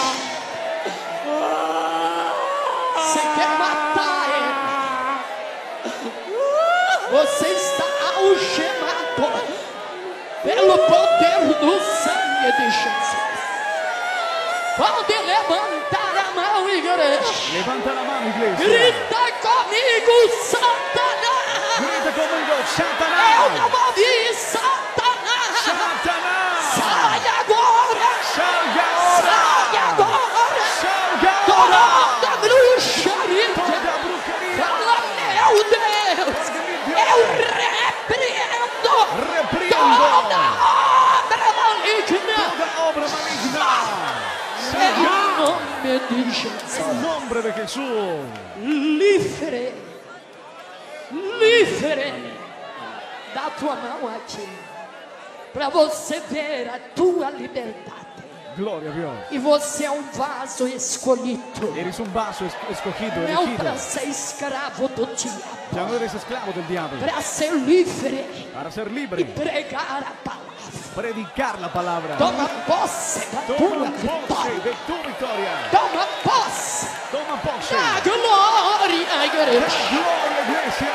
Speaker 1: Você quer matar ele? Você está algemado pelo poder do sangue de Jesus. Pode levantar a mão, igreja.
Speaker 2: Levanta la mano, iglesia.
Speaker 1: Grita comigo, Satanás.
Speaker 2: Grita comigo,
Speaker 1: Eu
Speaker 2: Satanás.
Speaker 1: não ouvi Satanás.
Speaker 2: Satanás.
Speaker 1: Sai agora.
Speaker 2: Salga ora.
Speaker 1: Sai agora.
Speaker 2: Salga ora.
Speaker 1: Toda bruxaria.
Speaker 2: Toda bruxaria.
Speaker 1: Fala, meu Deus. Eu repreendo toda obra maligna.
Speaker 2: Toda obra maligna.
Speaker 1: Em nome de Jesus.
Speaker 2: En nombre de Jesús.
Speaker 1: Livre. Livre. Dá a tua mão aqui. Para você ver a tua liberdade.
Speaker 2: Gloria a Dios.
Speaker 1: E você é um vaso escolhido.
Speaker 2: Eres un vaso escogido,
Speaker 1: Não
Speaker 2: elegido.
Speaker 1: para ser escravo do
Speaker 2: Ya
Speaker 1: diabo.
Speaker 2: no eres esclavo del diablo.
Speaker 1: Para ser livre
Speaker 2: Para ser
Speaker 1: e
Speaker 2: libre.
Speaker 1: pregar a palavra.
Speaker 2: Predicar la palabra.
Speaker 1: Toma posse da tua
Speaker 2: Toma posse
Speaker 1: vitória.
Speaker 2: de tu victoria.
Speaker 1: Toma posse
Speaker 2: Toma posse.
Speaker 1: da glória, igreja.
Speaker 2: Gloria, iglesia.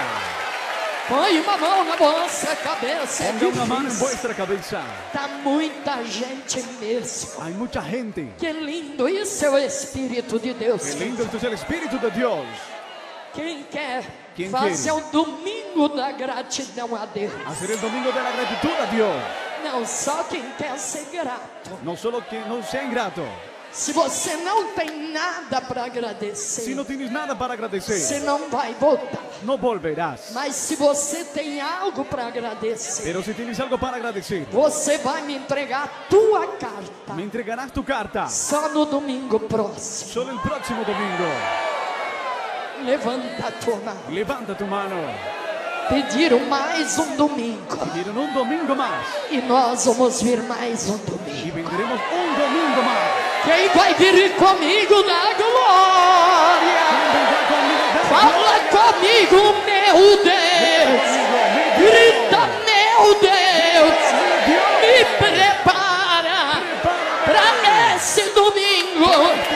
Speaker 1: Põe uma mão na vossa cabeça. É
Speaker 2: Ponga una mano en
Speaker 1: difícil.
Speaker 2: vuestra cabeza.
Speaker 1: Tá muita gente mesmo.
Speaker 2: Hay mucha gente.
Speaker 1: Que lindo, isso é o Espírito de Deus.
Speaker 2: Qué lindo, esto es el Espíritu de Dios.
Speaker 1: Quem quer
Speaker 2: Quem
Speaker 1: fazer
Speaker 2: quer?
Speaker 1: o domingo da gratidão a Deus?
Speaker 2: Hacer el domingo de la gratitud a Dios.
Speaker 1: Não, só quem quer ser grato.
Speaker 2: No solo que no sea ingrato.
Speaker 1: Se você não tem nada para agradecer,
Speaker 2: Si no tienes nada para
Speaker 1: você
Speaker 2: agradecer,
Speaker 1: não vai voltar.
Speaker 2: no volverás.
Speaker 1: Mas se você tem algo para agradecer,
Speaker 2: Pero si tienes algo para agradecer,
Speaker 1: você vai me entregar a tua carta
Speaker 2: me entregarás tu carta.
Speaker 1: só no domingo próximo.
Speaker 2: Solo el próximo domingo.
Speaker 1: Levanta a tua mão.
Speaker 2: Levanta tu mano.
Speaker 1: Pediram mais um domingo
Speaker 2: Pidieron un domingo más.
Speaker 1: e nós vamos vir mais um domingo.
Speaker 2: Y vendremos un domingo más.
Speaker 1: Quem vai vir comigo na glória?
Speaker 2: Vendrá conmigo, da
Speaker 1: Fala
Speaker 2: gloria.
Speaker 1: comigo, meu Deus. Grita, meu Deus. Me prepara para esse domingo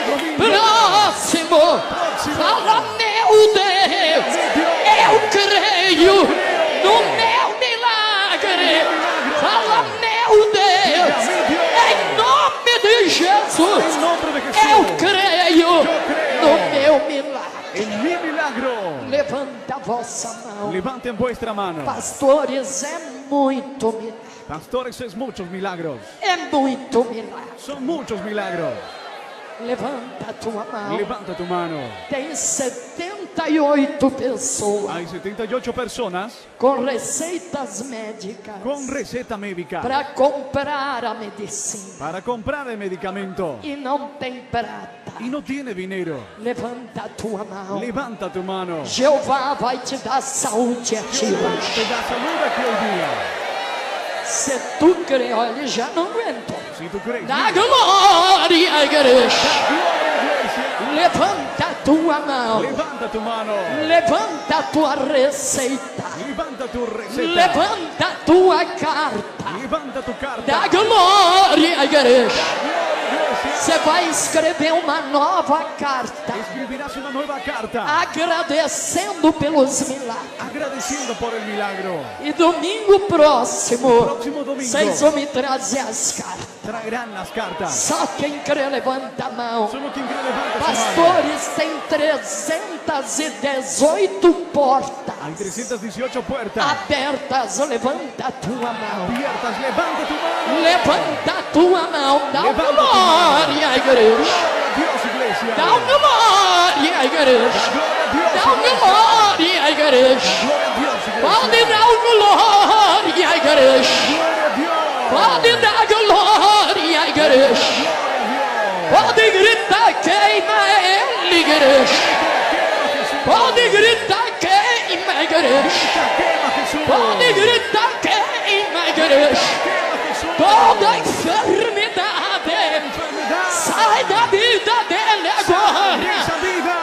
Speaker 1: próximo. Fala, meu Deus. Eu creio no meu milagre. Fala, meu Deus. Em nome de Jesus.
Speaker 2: En nombre de
Speaker 1: Eu
Speaker 2: Jesús.
Speaker 1: creio no meu milagre.
Speaker 2: En mi milagro.
Speaker 1: Levanta a vossa mão.
Speaker 2: Levanten vuestra mano.
Speaker 1: Pastores, é muito milagre.
Speaker 2: Pastores, es muchos milagros.
Speaker 1: É muito milagre.
Speaker 2: Son muchos milagros.
Speaker 1: Levanta a tua mão.
Speaker 2: Levanta tu mano.
Speaker 1: Tem 78 pessoas
Speaker 2: Hay 78 personas
Speaker 1: com receitas médicas
Speaker 2: con receta médica
Speaker 1: para comprar a medicina.
Speaker 2: para comprar el medicamento
Speaker 1: E não tem prata.
Speaker 2: y no tiene dinero.
Speaker 1: Levanta a tua mão.
Speaker 2: Levanta tu mano.
Speaker 1: Jeová vai te dar saúde a ti
Speaker 2: Te
Speaker 1: hoje.
Speaker 2: da salud aquí hoy día.
Speaker 1: Se tu crê, olha, ele já não aguentou.
Speaker 2: Si tú crees.
Speaker 1: Da glória, igreja.
Speaker 2: Gloria, iglesia.
Speaker 1: Levanta a tua mão.
Speaker 2: Levanta tu mano.
Speaker 1: Levanta a tua receita.
Speaker 2: Levanta tu receta.
Speaker 1: Levanta a tua carta.
Speaker 2: Levanta tu carta.
Speaker 1: Da glória, igreja.
Speaker 2: Gloria, iglesia.
Speaker 1: Você vai escrever uma nova carta.
Speaker 2: Escribirás una nueva carta
Speaker 1: Agradecendo pelos milagres.
Speaker 2: agradeciendo por el milagro.
Speaker 1: E domingo próximo,
Speaker 2: Próximo domingo.
Speaker 1: vocês vão me trazer as cartas.
Speaker 2: Traerán las cartas.
Speaker 1: Só quem crê, levanta a mão.
Speaker 2: Solo quien cree levanta su mano.
Speaker 1: Pastores, tem 318 portas
Speaker 2: Hay 318 puertas
Speaker 1: abertas. Levanta a tua mão.
Speaker 2: abiertas. Levanta tu mano.
Speaker 1: Levanta a tua mão. Dá
Speaker 2: Levanta tua
Speaker 1: glória, igreja.
Speaker 2: Gloria a Dios, iglesia.
Speaker 1: Dá glória, igreja.
Speaker 2: Gloria a Dios,
Speaker 1: Dá
Speaker 2: iglesia.
Speaker 1: glória, igreja.
Speaker 2: Gloria a Dios, iglesia.
Speaker 1: Pode dar glória, igreja.
Speaker 2: Gloria a Dios.
Speaker 1: Pode dar glória, igreja.
Speaker 2: Gloria a Dios.
Speaker 1: Pode gritar, queima ele, igreja. Pode gritar queima, igreja. Pode gritar queima, igreja. Toda enfermidade sai da vida dele agora.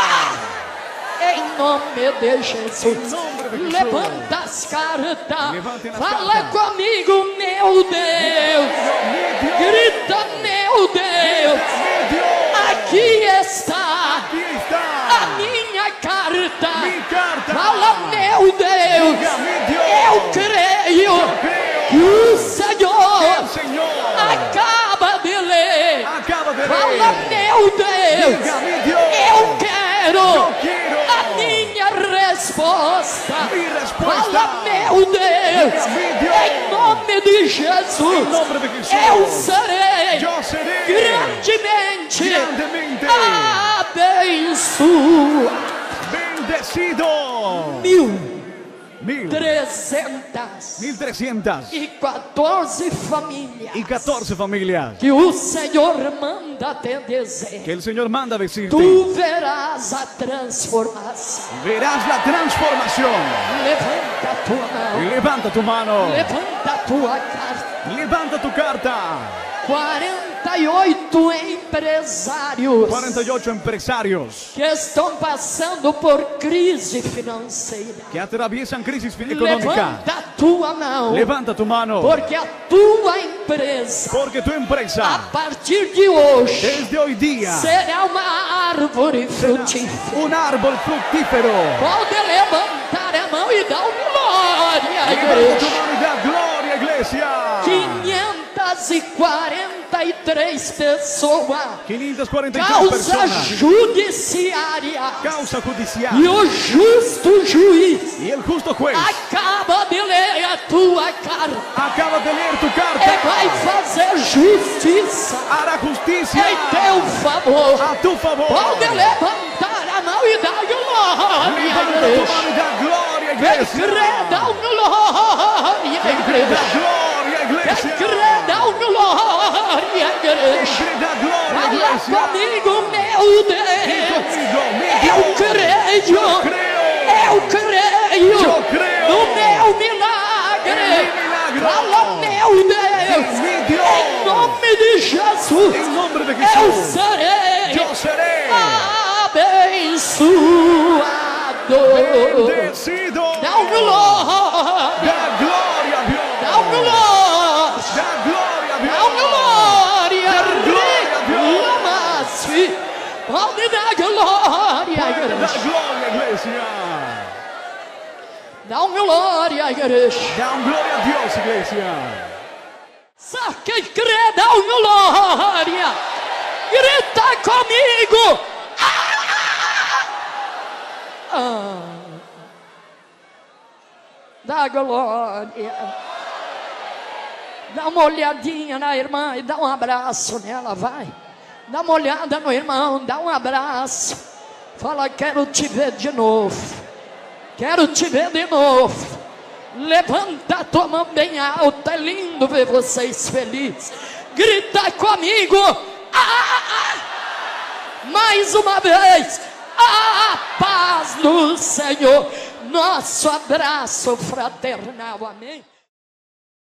Speaker 1: Em nome de Jesus. Levanta as cartas. Fala comigo, meu Deus. Grita, meu Deus. Aqui está a minha carta. Fala, meu Deus. Eu creio que o Senhor acaba de ler. Fala, meu Deus. Eu quero a minha resposta. Fala, meu Deus. Em nome de Jesus. Eu serei grandemente abençoado.
Speaker 2: Bendecido.
Speaker 1: 1.314 famílias.
Speaker 2: Y 14 familias.
Speaker 1: Que o Senhor manda te dizer.
Speaker 2: Que el Señor manda decirte.
Speaker 1: Tu verás a transformação.
Speaker 2: Verás la transformación.
Speaker 1: Levanta tua mão.
Speaker 2: Levanta tu mano.
Speaker 1: Levanta tua carta.
Speaker 2: Levanta tu carta.
Speaker 1: 48 empresários
Speaker 2: 48 empresarios
Speaker 1: que estão passando por crise financeira.
Speaker 2: que atraviesan crisis económica.
Speaker 1: Levanta tua mão.
Speaker 2: Levanta tu mano.
Speaker 1: Porque a tua empresa,
Speaker 2: Porque tu
Speaker 1: a
Speaker 2: empresa,
Speaker 1: partir de hoje,
Speaker 2: desde hoy día,
Speaker 1: será uma árvore frutífera.
Speaker 2: un árbol fructífero.
Speaker 1: Pode levantar a mão e dar glória,
Speaker 2: Levanta tu
Speaker 1: igreja.
Speaker 2: mano y da gloria, iglesia.
Speaker 1: 543 pessoas.
Speaker 2: 543
Speaker 1: Causa
Speaker 2: personas.
Speaker 1: judiciária.
Speaker 2: Causa judicial.
Speaker 1: E o justo juiz
Speaker 2: Y el justo juez
Speaker 1: acaba de ler a tua carta.
Speaker 2: acaba de leer tu
Speaker 1: E
Speaker 2: carta.
Speaker 1: vai fazer justiça
Speaker 2: Hará justicia
Speaker 1: em teu favor.
Speaker 2: a tu favor.
Speaker 1: Pode levantar a mão e dar glória,
Speaker 2: Levanta tu
Speaker 1: igreja.
Speaker 2: mano y da gloria,
Speaker 1: Quem
Speaker 2: iglesia.
Speaker 1: crê, dá glória,
Speaker 2: Da
Speaker 1: igreja.
Speaker 2: gloria,
Speaker 1: Quem
Speaker 2: iglesia.
Speaker 1: crê, dá glória, igreja.
Speaker 2: Da gloria,
Speaker 1: Fala
Speaker 2: iglesia.
Speaker 1: comigo, meu Deus.
Speaker 2: Conmigo, mi
Speaker 1: Eu
Speaker 2: Dios.
Speaker 1: creio. Eu creio.
Speaker 2: Eu creio.
Speaker 1: No meu milagre.
Speaker 2: Em mi milagre.
Speaker 1: Fala, meu Deus.
Speaker 2: Em mi Dios.
Speaker 1: Em nome de Jesus.
Speaker 2: En nombre de
Speaker 1: Eu
Speaker 2: Jesús.
Speaker 1: serei
Speaker 2: Yo seré
Speaker 1: abençoado.
Speaker 2: bendecido.
Speaker 1: Dá glória.
Speaker 2: Da gloria a Dios.
Speaker 1: Dá glória.
Speaker 2: Da gloria a
Speaker 1: Dá
Speaker 2: Dios.
Speaker 1: glória.
Speaker 2: glória a Deus.
Speaker 1: Reclama-se. Pode dar glória,
Speaker 2: Da
Speaker 1: igreja.
Speaker 2: gloria, iglesia.
Speaker 1: Dá glória, igreja.
Speaker 2: Da gloria a Dios, iglesia.
Speaker 1: Só quem crê, dá glória. Grita comigo. Dá glória. Dá uma olhadinha na irmã e dá um abraço nela, vai. Dá uma olhada no irmão, dá um abraço. Fala, quero te ver de novo. Quero te ver de novo. Levanta a tua mão bem alta, é lindo ver vocês felizes. Grita comigo. Mais uma vez. A paz do Senhor. Nosso abraço fraternal, amém.